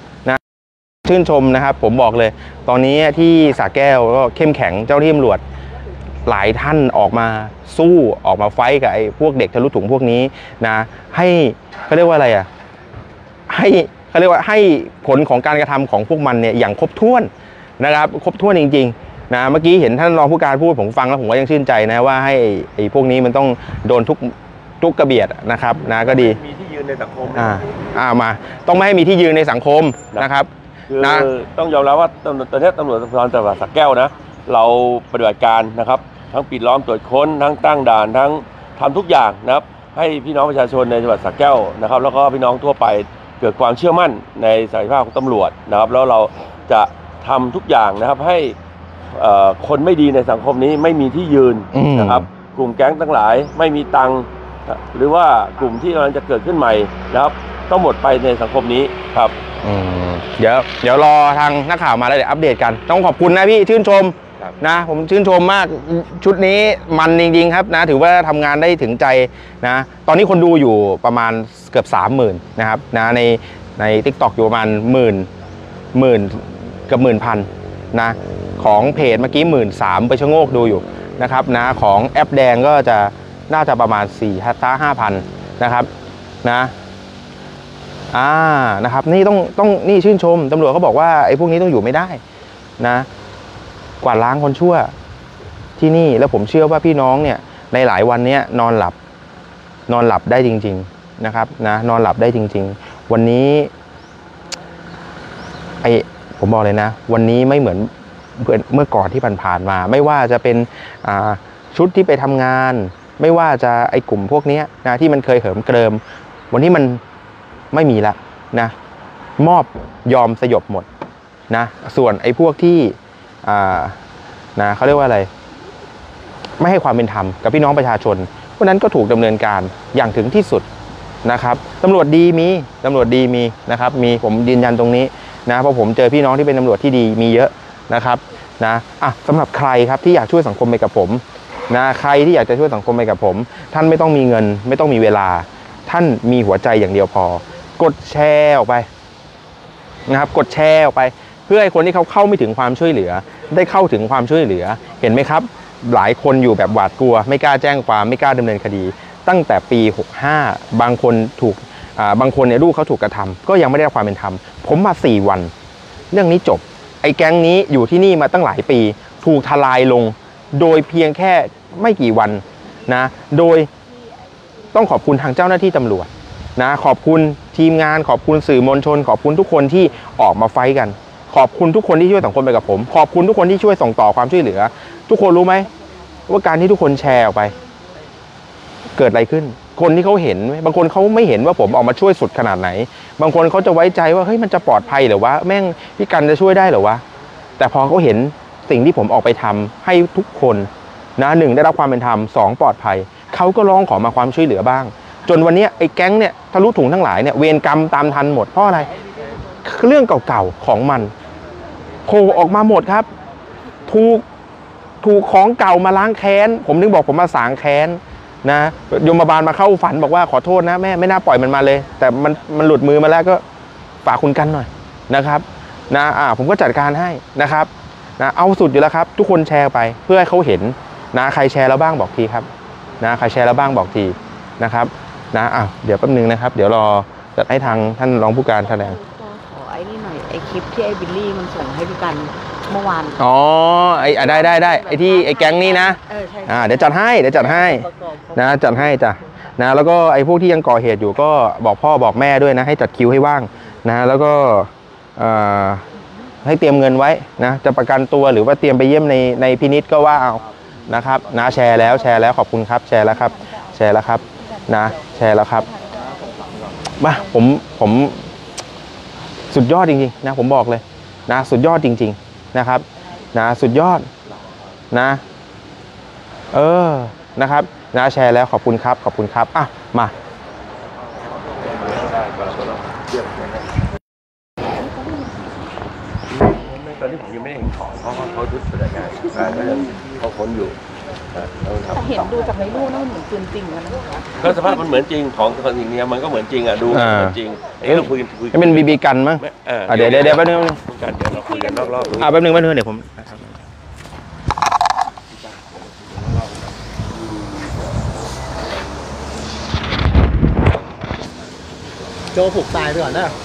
นะครับผมบอกเลยตอนนี้ที่สระแก้วก็เข้มแข็งเจ้าที่ตำรวจหลายท่านออกมาสู้ออกมาไฟท์กับไอ้พวกเด็กทะลุถุงพวกนี้นะให้เขาเรียกว่าอะไรให้เขาเรียกว่าให้ผลของการกระทำของพวกมันเนี่ยอย่างครบถ้วนนะครับครบถ้วนจริงๆนะเมื่อกี้เห็นท่านรองผู้การพูดผมฟังแล้วผมก็ยังชื่นใจนะว่าให้ไอ้พวกนี้มันต้องโดนทุกกระเบียดนะครับนะก็ดีมีที่ยืนในสังคมมาต้องไม่ให้มีที่ยืนในสังคมนะครับคือต้องยอมรับว่าตอนนี้ตำรวจภูธรจังหวัดสระแก้วนะเราปฏิบัติการนะครับทั้งปิดล้อมตรวจค้นทั้งตั้งด่านทั้งทำทุกอย่างนะครับให้พี่น้องประชาชนในจังหวัดสระแก้วนะครับแล้วก็พี่น้องทั่วไปเกิดความเชื่อมั่นในศักยภาพของตำรวจนะครับแล้วเราจะทำทุกอย่างนะครับให้คนไม่ดีในสังคมนี้ไม่มีที่ยืนนะครับกลุ่มแก๊งทั้งหลายไม่มีตังค์หรือว่ากลุ่มที่กำลังจะเกิดขึ้นใหม่นะครับต้องหมดไปในสังคมนี้ครับเดี๋ยวรอทางนักข่าวมาแล้วเดี๋ยวอัปเดตกันต้องขอบคุณนะพี่ชื่นชมนะผมชื่นชมมากชุดนี้มันจริงๆครับนะถือว่าทำงานได้ถึงใจนะตอนนี้คนดูอยู่ประมาณเกือบ 30,000 นะครับนะใน TikTok อยู่ประมาณหมื่นกับ10,000นะของเพจเมื่อกี้13,000ไปชะโงกดูอยู่นะครับนะของแอปแดงก็จะน่าจะประมาณ4-5,000นะครับนะนะครับนี่ต้องนี่ชื่นชมตำรวจเขาบอกว่าไอ้พวกนี้ต้องอยู่ไม่ได้นะกวาดล้างคนชั่วที่นี่แล้วผมเชื่อว่าพี่น้องเนี่ยในหลายวันนี้นอนหลับได้จริงๆนะครับนะนอนหลับได้จริงๆวันนี้ผมบอกเลยนะวันนี้ไม่เหมือนเมื่อก่อนที่ผ่านๆมาไม่ว่าจะเป็นชุดที่ไปทำงานไม่ว่าจะไอ้กลุ่มพวกนี้นะที่มันเคยเหิมเกริมวันนี้มันไม่มีละนะมอบยอมสยบหมดนะส่วนไอ้พวกที่นะเขาเรียกว่าอะไรไม่ให้ความเป็นธรรมกับพี่น้องประชาชนพวกนั้นก็ถูกดำเนินการอย่างถึงที่สุดนะครับตำรวจดีมีนะครับมีผมยืนยันตรงนี้นะเพราะผมเจอพี่น้องที่เป็นตำรวจที่ดีมีเยอะนะครับนะสำหรับใครครับที่อยากช่วยสังคมไปกับผมนะใครที่อยากจะช่วยสังคมไปกับผมท่านไม่ต้องมีเงินไม่ต้องมีเวลาท่านมีหัวใจอย่างเดียวพอกดแชร์ออกไปนะครับกดแชร์ออกไปเพื่อให้คนที่เขาเข้าไม่ถึงความช่วยเหลือได้เข้าถึงความช่วยเหลือเห็นไหมครับหลายคนอยู่แบบหวาดกลัวไม่กล้าแจ้งความไม่กล้าดำเนินคดีตั้งแต่ปี65บางคนบางคนเนี่ยลูกเขาถูกกระทำก็ยังไม่ได้รับความเป็นธรรมผมมา4 วันเรื่องนี้จบไอ้แก๊งนี้อยู่ที่นี่มาตั้งหลายปีถูกทลายลงโดยเพียงแค่ไม่กี่วันนะโดยต้องขอบคุณทางเจ้าหน้าที่ตำรวจนะขอบคุณทีมงานขอบคุณสื่อมวลชนขอบคุณทุกคนที่ออกมาไฟท์กันขอบคุณทุกคนที่ช่วยสังคมไปกับผมขอบคุณทุกคนที่ช่วยส่งต่อความช่วยเหลือทุกคนรู้ไหมว่าการที่ทุกคนแชร์ออกไปเกิดอะไรขึ้นคนที่เขาเห็นบางคนเขาไม่เห็นว่าผมออกมาช่วยสุดขนาดไหนบางคนเขาจะไว้ใจว่าเฮ้ยมันจะปลอดภัยหรือวะแม่งพี่กันจะช่วยได้หรือวะแต่พอเขาเห็นสิ่งที่ผมออกไปทำให้ทุกคนนะ1ได้รับความเป็นธรรม2ปลอดภัยเขาก็ร้องขอมาความช่วยเหลือบ้างจนวันนี้ไอ้แก๊งเนี่ยทะลุถุงทั้งหลายเนี่ยเวรกรรมตามทันหมดเพราะอะไรเรื่องเก่าๆของมันโผล่ออกมาหมดครับถูกของเก่ามาล้างแค้นผมถึงบอกผมมาสางแค้นนะยมบาลมาเข้าฝันบอกว่าขอโทษนะแม่ไม่น่าปล่อยมันมาเลยแต่มันหลุดมือมาแล้วก็ฝากคุณกันหน่อยนะครับนะผมก็จัดการให้นะครับนะเอาสุดอยู่แล้วครับทุกคนแชร์ไปเพื่อให้เขาเห็นนะใครแชร์แล้วบ้างบอกทีครับนะใครแชร์แล้วบ้างบอกทีนะครับนะเดี๋ยวแป๊บนึงนะครับเดี๋ยวรอจัดให้ทางท่านรองผู้การแถลงขอไอ้นี่หน่อยไอ้คลิปที่ไอ้บิลลี่มันส่งให้พี่กันเมื่อวานได้ไอ้ที่ไอ้แก๊งนี้นะใช่เดี๋ยวจัดให้นะจัดให้จ้ะนะแล้วก็ไอ้พวกที่ยังก่อเหตุอยู่ก็บอกพ่อบอกแม่ด้วยนะให้จัดคิวให้ว่างนะแล้วก็ให้เตรียมเงินไว้นะจะประกันตัวหรือว่าเตรียมไปเยี่ยมในพินิจก็ว่าเอานะครับนะแชร์แล้วขอบคุณครับแชร์แล้วครับนะแชร์แล้วครับมาผมสุดยอดจริงๆนะผมบอกเลยนะสุดยอดจริงๆนะครับนะสุดยอดนะนะครับนะแชร์แล้วขอบคุณครับมาตอนนี้ผมยังไม่ได้เห็นของเพราะเขาทุบแสดงงานก็ยังเขาค้นอยู่แต่เห็นดูจากในรูปนั่นเหมือนปืนจริงนะคะก็สภาพมันเหมือนจริงของสิ่งนี้มันก็เหมือนจริงดูเหมือนจริงเราคุยเป็นบีบีกันมั้งเดี๋ยวแป๊บนึงกันเดี๋ยวเราคุยกันรอบๆแป๊บนึงเดี๋ยวผมโจผูกตายไปก่อนนะ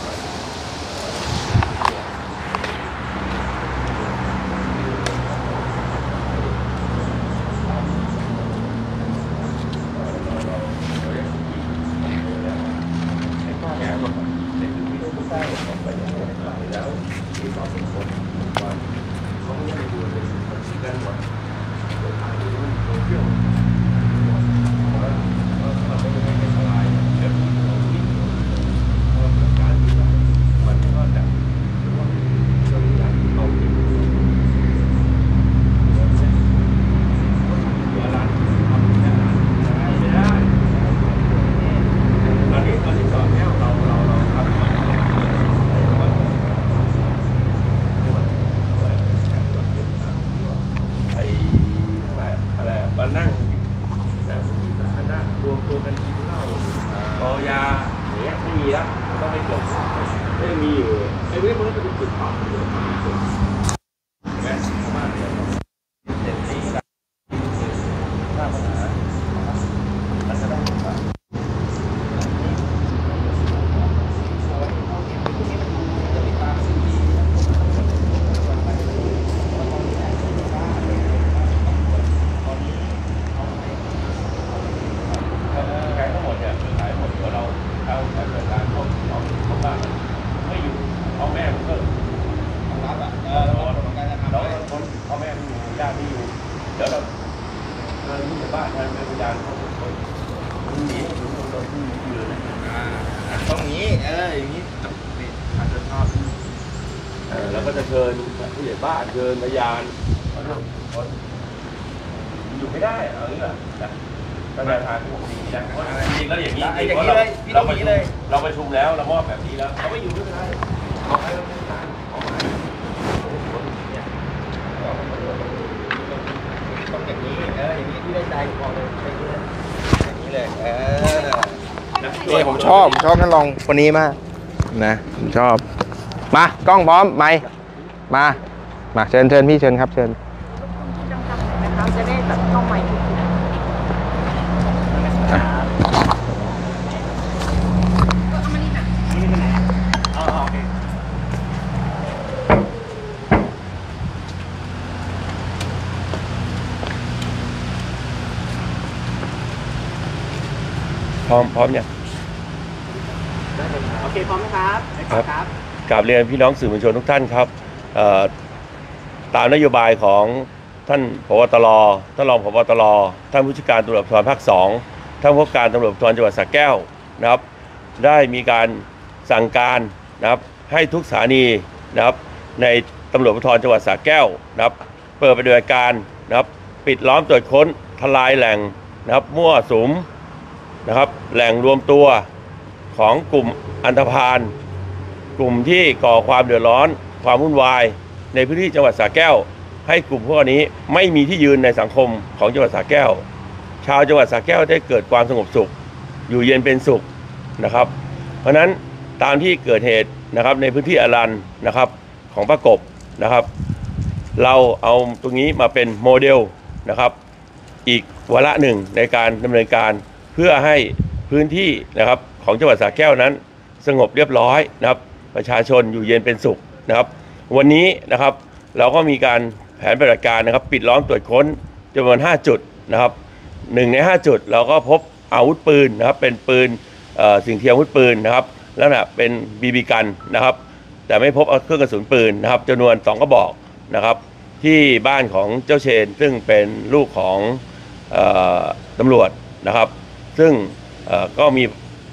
แล้วก็จะเชิญผู้ใหญ่บ้านเชิญพยานอยู่ไม่ได้เอาเรื่องนะก็แนวทางที่ผมดีนะเพราะจริงแล้วอย่างนี้เราประชุมแล้วเรามอบแบบนี้แล้วเขาไม่อยู่ไม่เป็นไรขอให้เราเป็นการขอหมายต้องอย่างนี้อย่างนี้ที่ได้ใจพอเลยอย่างนี้เลยนี่ผมชอบท่านรองคนนี้มากนะผมชอบมากล้องพร้อมไหมมาเชิญพี่เชิญครับเชิญจะได้แบบเข้าใหม่พร้อมเนี่ยโอเคพร้อมนะครับครับกราบเรียนพี่น้องสื่อมวลชนทุกท่านครับตามนโยบายของท่านผบ.ตร.ท่านรองผบ.ตร.ท่านผู้จัดการตำรวจภูธรภาค 2ท่านผู้การตำรวจภูธรจังหวัดสระแก้วนะครับได้มีการสั่งการนะครับให้ทุกสถานีนะครับในตำรวจภูธรจังหวัดสระแก้วนะครับเปิดปฏิบัติการนะครับปิดล้อมตรวจค้นทลายแหล่งนะครับมั่วสุมนะครับแหล่งรวมตัวของกลุ่มอันธพาลกลุ่มที่ก่อความเดือดร้อนความวุ่นวายในพื้นที่จังหวัดสระแก้วให้กลุ่มพวกนี้ไม่มีที่ยืนในสังคมของจังหวัดสระแก้วชาวจังหวัดสระแก้วได้เกิดความสงบสุขอยู่เย็นเป็นสุขนะครับเพราะฉะนั้นตามที่เกิดเหตุนะครับในพื้นที่อรัญนะครับของประกบนะครับเราเอาตรงนี้มาเป็นโมเดลนะครับอีกวาระหนึ่งในการดำเนินการเพื่อให้พื้นที่นะครับของจังหวัดสระแก้วนั้นสงบเรียบร้อยนะครับประชาชนอยู่เย็นเป็นสุขนะครับวันนี้นะครับเราก็มีการแผนปฏิบัติการนะครับปิดล้อมตรวจค้นจำนวน5จุดนะครับ1ใน5จุดเราก็พบอาวุธปืนนะครับเป็นปืนสิ่งเทียมอาวุธปืนนะครับแล้วนะเป็นBBกันนะครับแต่ไม่พบเครื่องกระสุนปืนนะครับจำนวน2กระบอกนะครับที่บ้านของเจ้าเชนซึ่งเป็นลูกของตำรวจนะครับซึ่งก็มี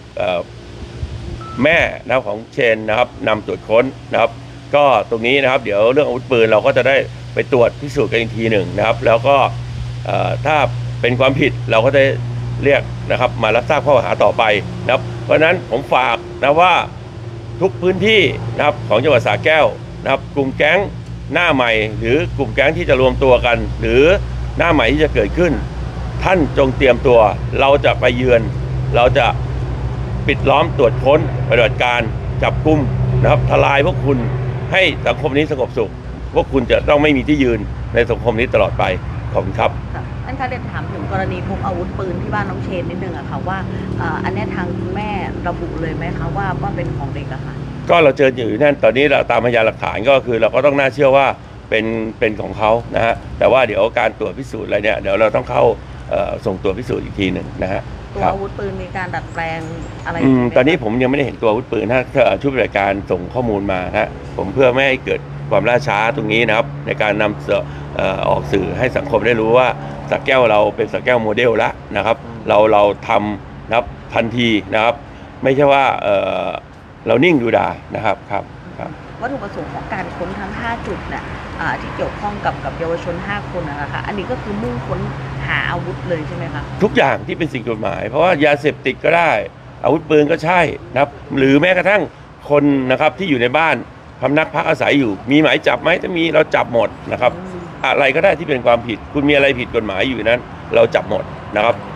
แม่นะครับของเชนนะครับนำตรวจค้นนะครับก็ตรงนี้นะครับเดี๋ยวเรื่องอาวุธปืนเราก็จะได้ไปตรวจพิสูจน์กันอีกทีหนึ่งนะครับแล้วก็ถ้าเป็นความผิดเราก็จะเรียกนะครับมารับทราบข้อกล่าวหาต่อไปนะครับเพราะฉะนั้นผมฝากนะว่าทุกพื้นที่นะครับของจังหวัดสระแก้วนะครับกลุ่มแก๊งหน้าใหม่หรือกลุ่มแก๊งที่จะรวมตัวกันหรือหน้าใหม่ที่จะเกิดขึ้นท่านจงเตรียมตัวเราจะไปเยือนเราจะปิดล้อมตรวจค้นปฏิบัติการจับกุมนะครับทลายพวกคุณให้สังคมนี้สงบสุขพวกคุณจะต้องไม่มีที่ยืนในสังคมนี้ตลอดไปขอบคุณครับท่านคะเดี๋ยวถามถึงกรณีพบอาวุธปืนที่บ้านน้องเชนนิดนึงอะค่ะว่าอันนี้ทางคุณแม่ระบุเลยไหมคะว่าเป็นของเด็กอะค่ะก็เราเจออยู่นั่นตอนนี้เราตามพยานหลักฐานก็คือเราก็ต้องน่าเชื่อว่าเป็นของเขานะฮะแต่ว่าเดี๋ยวการตรวจพิสูจน์อะไรเนี่ยเดี๋ยวเราต้องเข้าส่งตรวจพิสูจน์อีกทีหนึ่งนะฮะตัวอาวุธปืนมีการดัดแปลงอะไรตอนนี้ผมยังไม่ได้เห็นตัวอาวุธปืนถ้าชุดปฏิบัติการส่งข้อมูลมาฮะผมเพื่อไม่ให้เกิดความล่าช้าตรงนี้นะครับในการนำออกสื่อให้สังคมได้รู้ว่าสระแก้วเราเป็นสระแก้วโมเดลแล้วนะครับเราทำนะครับทันทีนะครับไม่ใช่ว่าเรานิ่งดูดายนะครับครับวัตถุประสงค์ของการค้นทั้ง5จุดเนี่ยที่เกี่ยวข้องกับเยาวชน5คนนะคะอันนี้ก็คือมุ่งค้นหาอาวุธเลยใช่ไหมคะทุกอย่างที่เป็นสิ่งกฎหมายเพราะว่ายาเสพติดก็ได้อาวุธปืนก็ใช่นะครับหรือแม้กระทั่งคนนะครับที่อยู่ในบ้านพำนักพักอาศัยอยู่มีหมายจับไหมถ้ามีเราจับหมดนะครับอะไรก็ได้ที่เป็นความผิดคุณมีอะไรผิดกฎหมายอยู่นั้นเราจับหมดนะครับ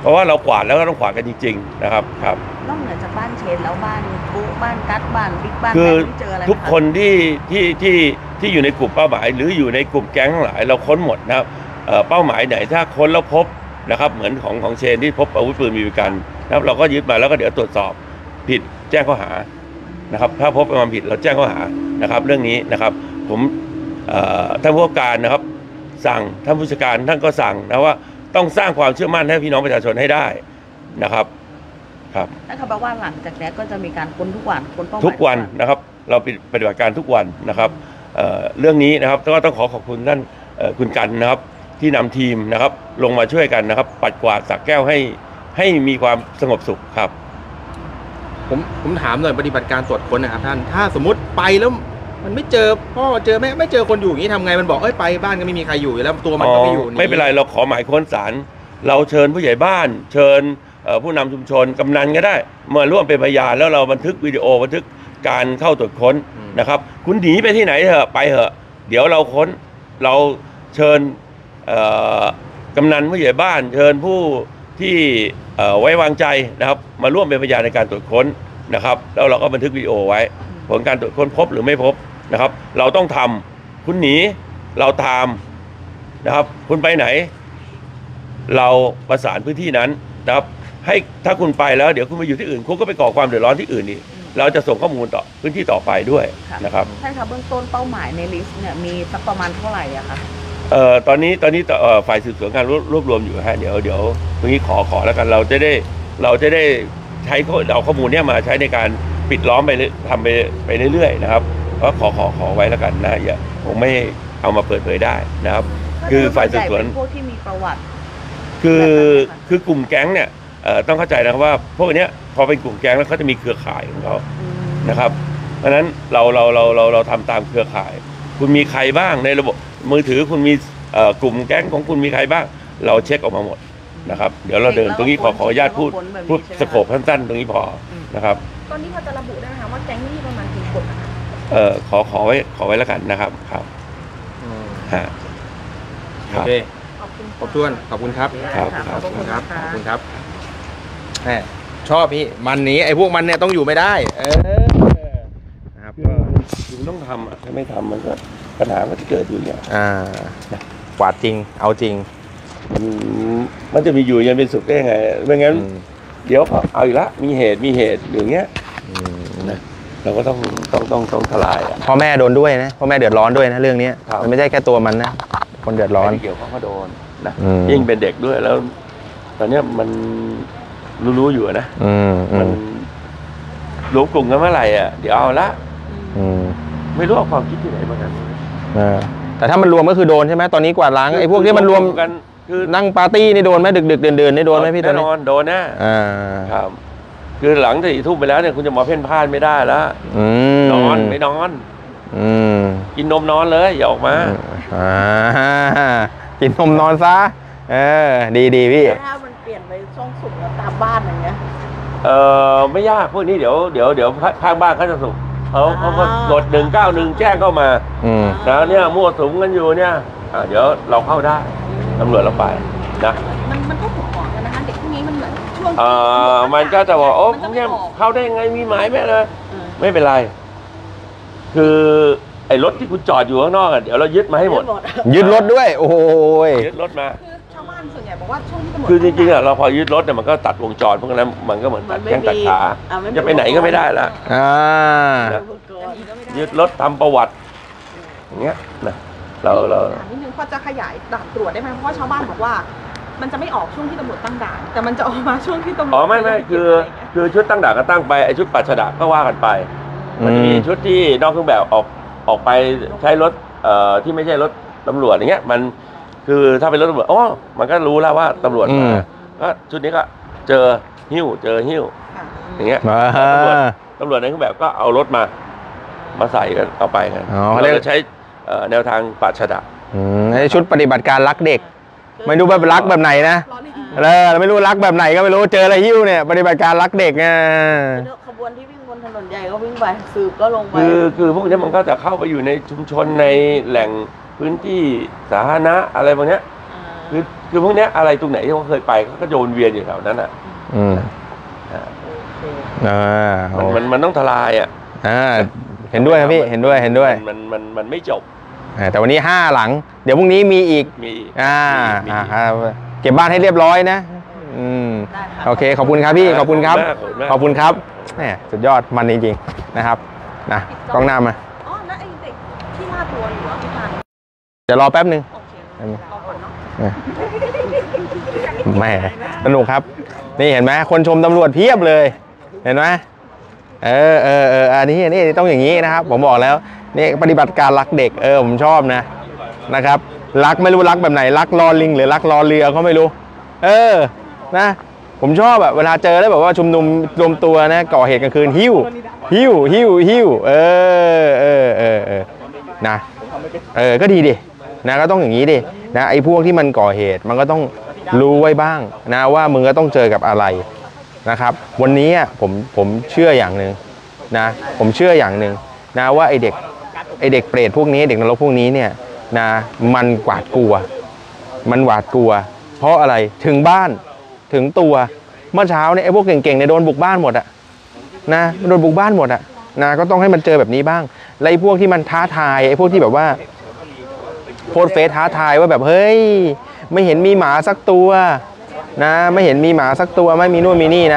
เพราะว่าเรากวาดแล้วก็ต้องกวาดกันจริงๆนะครับครับนอกเหนือจากบ้านเชนแล้วบ้านปุ๊บ้านกัดบ้านบิ๊กบ้านคือเจออะไรทุกคนที่อยู่ในกลุ่มเป้าหมายหรืออยู่ในกลุ่มแก๊งทั้งหลายเราค้นหมดนะครับเป้าหมายไหนถ้าค้นแล้วพบนะครับเหมือนของเชนที่พบอาวุธปืนบีบีกันนะครับเราก็ยึดมาแล้วก็เดี๋ยวตรวจสอบผิดแจ้งข้อหานะครับถ้าพบความผิดเราแจ้งข้อหานะครับเรื่องนี้นะครับผมท่านผู้ว่าการนะครับสั่งท่านผู้จัดการท่านก็สั่งนะว่าต้องสร้างความเชื่อมั่นให้พี่น้องประชาชนให้ได้นะครับครับนั่นคือแปลว่าหลังจากนี้ก็จะมีการค้นทุกวันค้นเป้าหมายทุกวันนะครับเราปฏิบัติการทุกวันนะครับเรื่องนี้นะครับก็ต้องขอบคุณท่านคุณกันนะครับที่นำทีมนะครับลงมาช่วยกันนะครับปัดกวาดสระแก้วให้มีความสงบสุขครับผมถามหน่อยปฏิบัติการตรวจค้นนะครับท่านถ้าสมมุติไปแล้วมันไม่เจอพ่อเจอแม่ไม่เจอคนอยู่อย่างนี้ทำไงมันบอกไปบ้านก็ไม่มีใครอยู่แล้วตัวมันก็ไม่อยู่ไม่เป็นไรเราขอหมายค้นศาลเราเชิญผู้ใหญ่บ้านเชิญผู้นำชุมชนกำนันก็ได้มาร่วมเป็นพยานแล้วเราบันทึกวิดีโอบันทึกการเข้าตรวจค้นนะครับคุณหนีไปที่ไหนเถอะไปเถอะเดี๋ยวเราค้นเราเชิญกำนันผู้ใหญ่บ้านเชิญผู้ที่ไว้วางใจนะครับมาร่วมเป็นพยานในการตรวจค้นนะครับแล้วเราก็บันทึกวิดีโอไว้ผลการตรวจค้นพบหรือไม่พบนะครับเราต้องทำคุณหนีเราตามนะครับคุณไปไหนเราประสานพื้นที่นั้นนะครับให้ถ้าคุณไปแล้วเดี๋ยวคุณไปอยู่ที่อื่นคุณก็ไปก่อความเดือดร้อนที่อื่นอีกเราจะส่งข้อมูลต่อพื้นที่ต่อไปด้วยนะครับใช่ครับเบื้องต้นเป้าหมายในลิสต์เนี่ยมีสักประมาณเท่าไหร่อะคะตอนนี้ฝ่ายสืบสวนการรวบรวมอยู่ฮะเดี๋ยวตรงนี้ขอแล้วกันเราจะได้ใช้เอาข้อมูลเนี้ยมาใช้ในการปิดล้อมไปทำไปเรื่อยๆนะครับก็ขอไว้แล้วกันนะอย่าผมไม่เอามาเปิดเผยได้นะครับคือฝ่ายสืบสวนพวกที่มีประวัติคือกลุ่มแก๊งเนี่ยต้องเข้าใจนะครับว่าพวกนี้พอเป็นกลุ่มแก๊งแล้วเขาจะมีเครือข่ายของเขานะครับเพราะฉะนั้นเราทำตามเครือข่ายคุณมีใครบ้างในระบบมือถือคุณมีกลุ่มแก๊งของคุณมีใครบ้างเราเช็คออกมาหมดนะครับเดี๋ยวเราเดินตรงนี้ขออนุญาตพูดสโคปสั้นๆตรงนี้พอนะครับตอนนี้พอจะระบุได้ไหมคะว่าแก๊งนี้ประมาณกี่คนขอไว้แล้วกันนะครับครับโอเคขอบคุณขอบคุณครับขอบคุณครับแหมชอบพี่มันนี้ไอ้พวกมันเนี่ยต้องอยู่ไม่ได้นะครับก็คือต้องทำถ้าไม่ทำมันก็ปัญหาก็จะเกิดอยู่เนี่ยกวาดจริงเอาจริงมันจะมีอยู่ยังเป็นสุขได้ไงไม่งั้นเดี๋ยวเอาอีกละมีเหตุอย่างเงี้ยนะเราก็ต้องทลายพ่อแม่โดนด้วยนะพ่อแม่เดือดร้อนด้วยนะเรื่องนี้มันไม่ใช่แค่ตัวมันนะคนเดือดร้อนเกี่ยวข้องก็โดนนะยิ่งเป็นเด็กด้วยแล้วตอนนี้มันรู้อยู่นะมันรวมกลุ่มกันเมื่อไหร่อ่ะเดี๋ยวเอาละไม่รู้เอาความคิดที่ไหนมากันแต่ถ้ามันรวมก็คือโดนใช่ไหมตอนนี้กวาดล้างไอ้พวกที่มันรวมกันคือนั่งปาร์ตี้นี่โดนไหมดึกเดินนี่โดนไหมพี่ตอนนี้แน่นอนโดนนะครับคือหลังจากทุ่มไปแล้วเนี่ยคุณจะมาเพ่นพ่านไม่ได้แล้วนอนไม่นอนกินนมนอนเลยอย่าออกมากินนมนอนซะดีพี่ถ้ามันเปลี่ยนไปช่องสุ่มแล้วตามบ้านอย่างเงี้ยไม่ยากพวกนี้เดี๋ยวข้างบ้านเขาจะสุ่มเขาก็กด191แจ้งเข้ามาแล้วเนี่ยมั่วสุมกันอยู่เนี่ยเดี๋ยวเราเข้าได้ตำรวจเราไปนะมันก็ถูกบอกกันนะคะเด็กพวกนี้มันเหมือนช่วงมันก็จะบอกโอ้เนี่ยเข้าได้ไงมีหมายไหมเลยไม่เป็นไรคือไอ้รถที่คุณจอดอยู่ข้างนอกเดี๋ยวเรายึดมาให้หมดยึดรถด้วยโอ้ยยึดรถมาคือชาวบ้านส่วนใหญ่บอกว่าช่วงที่ตำรวจคือจริงๆเราพอยึดรถเนี่ยมันก็ตัดวงจรเพราะงั้นมันก็เหมือนตัดแข้งตัดขาจะไปไหนก็ไม่ได้แล้วยึดรถทำประวัติอย่างเงี้ยนะเรานิดนึงพอจะขยายด่านตรวจได้ไหมเพราะว่าชาวบ้านบอกว่ามันจะไม่ออกช่วงที่ตำรวจตั้งด่านแต่มันจะออกมาช่วงที่ตำรวจไม่คือชุดตั้งด่านก็ตั้งไปไอชุดปัจฉดะก็ว่ากันไปมันจะมีชุดที่นอกเครื่องแบบออกไปใช้รถที่ไม่ใช่รถตำรวจอย่างเงี้ยมันคือถ้าเป็นรถตำรวจมันก็รู้แล้วว่าตำรวจมาก็ชุดนี้ก็เจอหิ้วอย่างเงี้ยตำรวจในเครื่องแบบก็เอารถมาใส่กันเอาไปกันเราจะใช้แนวทางปัจฉดะชุดปฏิบัติการรักเด็กไม่รู้แบบรักแบบไหนนะเราไม่รู้รักแบบไหนก็ไม่รู้เจออะไรหิ้วเนี่ยปฏิบัติการรักเด็กไงขบวนที่วิ่งบนถนนใหญ่ก็วิ่งไปสืบก็ลงไปคือพวกนี้มันก็จะเข้าไปอยู่ในชุมชนในแหล่งพื้นที่สาธารณะอะไรพวกนี้คือพวกเนี้ยอะไรตรงไหนที่เขาเคยไปเขาก็โยนเวียนอยู่แถวนั้นอ่ะมันต้องทลายอ่ะเห็นด้วยครับพี่เห็นด้วยมันไม่จบแต่วันนี้5 หลังเดี๋ยวพรุ่งนี้มีอีกเก็บบ้านให้เรียบร้อยนะโอเคขอบคุณครับพี่ขอบคุณครับขอบคุณครับแหมสุดยอดมันจริงๆนะครับนะกล้องหน้ามาอ๋อแล้วไอ้เด็กที่ลาดตัวอยู่พี่พันเดี๋ยวรอแป๊บนึงแม่สนุกครับนี่เห็นไหมคนชมตำรวจเพียบเลยเห็นไหมอันนี้ต้องอย่างนี้นะครับผมบอกแล้วนี่ปฏิบัติการรักเด็กผมชอบนะครับรักไม่รู้รักแบบไหนรักรอลิงหรือรักรอเรือก็ไม่รู้นะผมชอบแบบเวลาเจอแล้วแบบว่าชุมนุมรวมตัวนะก่อเหตุกลางคืนหิ้วนะก็ดีดินะก็ต้องอย่างนี้ดินะไอ้พวกที่มันก่อเหตุมันก็ต้องรู้ไว้บ้างนะว่ามึงก็ต้องเจอกับอะไรนะครับวันนี้ผมเชื่ออย่างหนึ่งนะผมเชื่ออย่างหนึ่งนะว่าไอ้เด็กเปรตพวกนี้เด็กนรกพวกนี้เนี่ยนะมันหวาดกลัวเพราะอะไรถึงบ้านถึงตัวเมื่อเช้าเนี่ยไอ้พวกเก่งๆเนี่ยโดนบุกบ้านหมดอะนะโดนบุกบ้านหมดอะนะก็ต้องให้มันเจอแบบนี้บ้างและไอ้พวกที่มันท้าทายไอ้พวกที่แบบว่าโพสเฟซท้าทายว่าแบบเฮ้ยไม่เห็นมีหมาสักตัวนะไม่เห็นมีหมาสักตัวไม่มีนู่นมีนี่นะ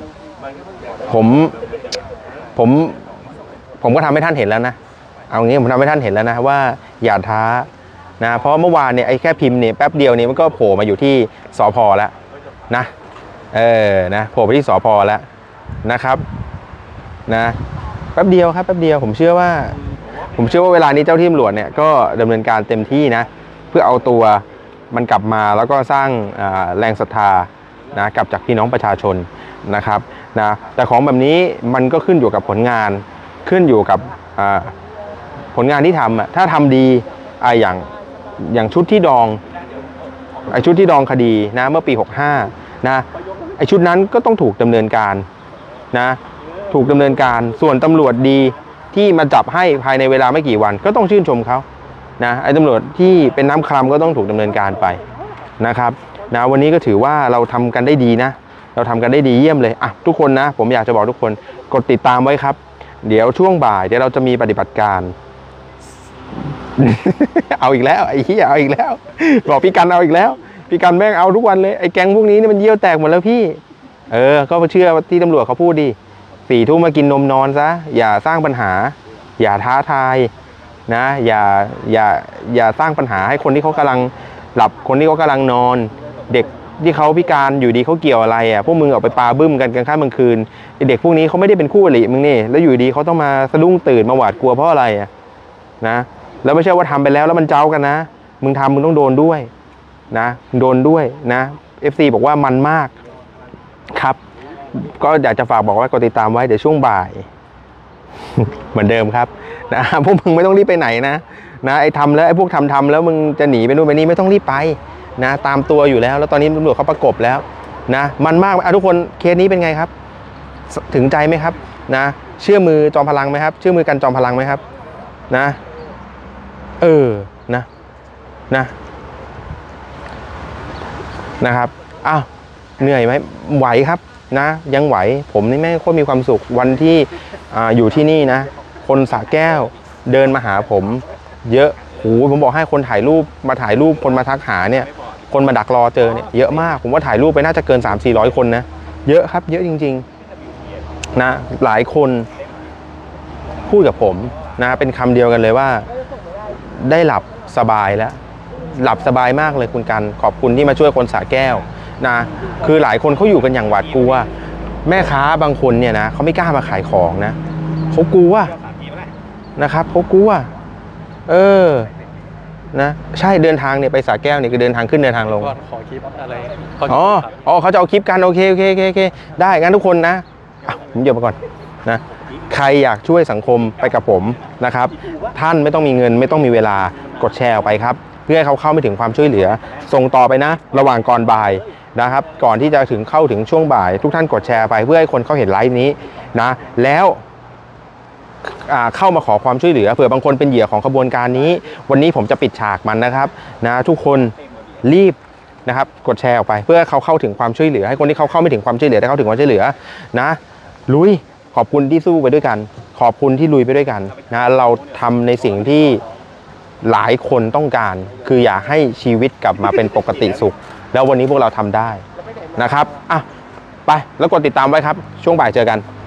ผมก็ทำให้ท่านเห็นแล้วนะเอางี้ผมทำให้ท่านเห็นแล้วนะว่าอย่าท้านะเพราะเมื่อวานเนี่ยไอ้แค่พิมพ์เนี่ยแป๊บเดียวเนี่ยมันก็โผล่มาอยู่ที่สภ.แล้วนะนะโผล่ไปที่สภ.แล้วนะครับนะแป๊บเดียวครับแป๊บเดียวผมเชื่อว่าเวลานี้เจ้าที่ตำรวจเนี่ยก็ดำเนินการเต็มที่นะเพื่อเอาตัวมันกลับมาแล้วก็สร้างแรงศรัทธานะกลับจากพี่น้องประชาชนนะครับนะแต่ของแบบนี้มันก็ขึ้นอยู่กับผลงานขึ้นอยู่กับผลงานที่ทำถ้าทำดีอย่างชุดที่ดองชุดที่ดองคดีนะเมื่อปี65นะชุดนั้นก็ต้องถูกดำเนินการนะถูกดำเนินการส่วนตำรวจดีที่มาจับให้ภายในเวลาไม่กี่วันก็ต้องชื่นชมเขานะไอ้ตำรวจที่เป็นน้ำครามก็ต้องถูกดำเนินการไปนะครับนะวันนี้ก็ถือว่าเราทำกันได้ดีนะเราทำกันได้ดีเยี่ยมเลยทุกคนนะผมอยากจะบอกทุกคนกดติดตามไว้ครับเดี๋ยวช่วงบ่ายเดี๋ยวเราจะมีปฏิบัติการ เอาอีกแล้วไอ้เหี้ยเอาอีกแล้วบอกพี่กันเอาอีกแล้วพี่กันแม่งเอาทุกวันเลยไอ้แก๊งพวกนี้นี่มันเยี่ยวแตกหมดแล้วพี่ก็เชื่อที่ตำรวจเขาพูดดี4 ทุ่มมากินนมนอนซะอย่าสร้างปัญหาอย่าท้าทายนะอย่าสร้างปัญหาให้คนที่เขากำลังหลับคนที่เขากำลังนอนเด็กที่เขาพิการอยู่ดีเขาเกี่ยวอะไรพวกมึงออกไปปาบึ้มกันกลางค่ำกลางคืนเด็กพวกนี้เขาไม่ได้เป็นคู่อริมึงนี่แล้วอยู่ดีเขาต้องมาสะดุ้งตื่นมาหวาดกลัวเพราะอะไรนะแล้วไม่ใช่ว่าทำไปแล้วมันเจ้ากันนะมึงทำมึงต้องโดนด้วยนะโดนด้วยนะ FC บอกว่ามันมากครับก็อยากจะฝากบอกว่ากดติดตามไว้เดี๋ยวช่วงบ่ายเหมือนเดิมครับนะพวกมึงไม่ต้องรีบไปไหนนะไอ้ทำแล้วไอ้พวกทำแล้วมึงจะหนีไปนู่นไปนี่ไม่ต้องรีบไปนะตามตัวอยู่แล้วตอนนี้ตำรวจเขาประกบแล้วนะมันมากทุกคนเคสนี้เป็นไงครับถึงใจไหมครับนะเชื่อมือจอมพลังไหมครับเชื่อมือกันจอมพลังไหมครับนะนะครับเหนื่อยไหมไหวครับนะยังไหวผมนี่ไม่ค่อยมีความสุขวันที่อยู่ที่นี่นะคนสระแก้วเดินมาหาผมเยอะผมบอกให้คนถ่ายรูปมาถ่ายรูปคนมาทักหาเนี่ยคนมาดักรอเจอเนี่ยเยอะมากผมว่าถ่ายรูปไปน่าจะเกิน 300-400 คนนะเยอะครับเยอะจริงๆนะหลายคนพูดกับผมนะเป็นคำเดียวกันเลยว่าได้หลับสบายแล้วหลับสบายมากเลยคุณกันขอบคุณที่มาช่วยคนสระแก้วนะคือหลายคนเขาอยู่กันอย่างหวาดกลัวแม่ค้าบางคนเนี่ยนะเขาไม่กล้ามาขายของนะเขากลัวนะครับเขากลัวนะใช่เดินทางเนี่ยไปสระแก้วเนี่ยคือเดินทางขึ้นเดินทางลงขอคลิปอะไรเขาจะเอาคลิปกันโอเคได้งั้นทุกคนนะผมเดี๋ยวมาก่อนนะใครอยากช่วยสังคมไปกับผมนะครับท่านไม่ต้องมีเงินไม่ต้องมีเวลากดแชร์ออกไปครับเพื่อให้เขาเข้าไม่ถึงความช่วยเหลือส่งต่อไปนะระหว่างก่อนบ่ายนะครับก่อนที่จะเข้าถึงช่วงบ่ายทุกท่านกดแชร์ไปเพื่อให้คนเขาเห็นไลฟ์นี้นะแล้วเข้ามาขอความช่วยเหลือเผื่อบางคนเป็นเหยื่อของขบวนการนี้วันนี้ผมจะปิดฉากมันนะครับนะทุกคนรีบนะครับกดแชร์ออกไปเพื่อเขาเข้าถึงความช่วยเหลือให้คนที่เขาเข้าไม่ถึงความช่วยเหลือได้เข้าถึงความช่วยเหลือนะลุยขอบคุณที่สู้ไปด้วยกันขอบคุณที่ลุยไปด้วยกันนะเราทำในสิ่งที่หลายคนต้องการคืออยากให้ชีวิตกลับมาเป็นปกติสุขแล้ววันนี้พวกเราทำได้นะครับอ่ะไปแล้วกดติดตามไว้ครับช่วงบ่ายเจอกัน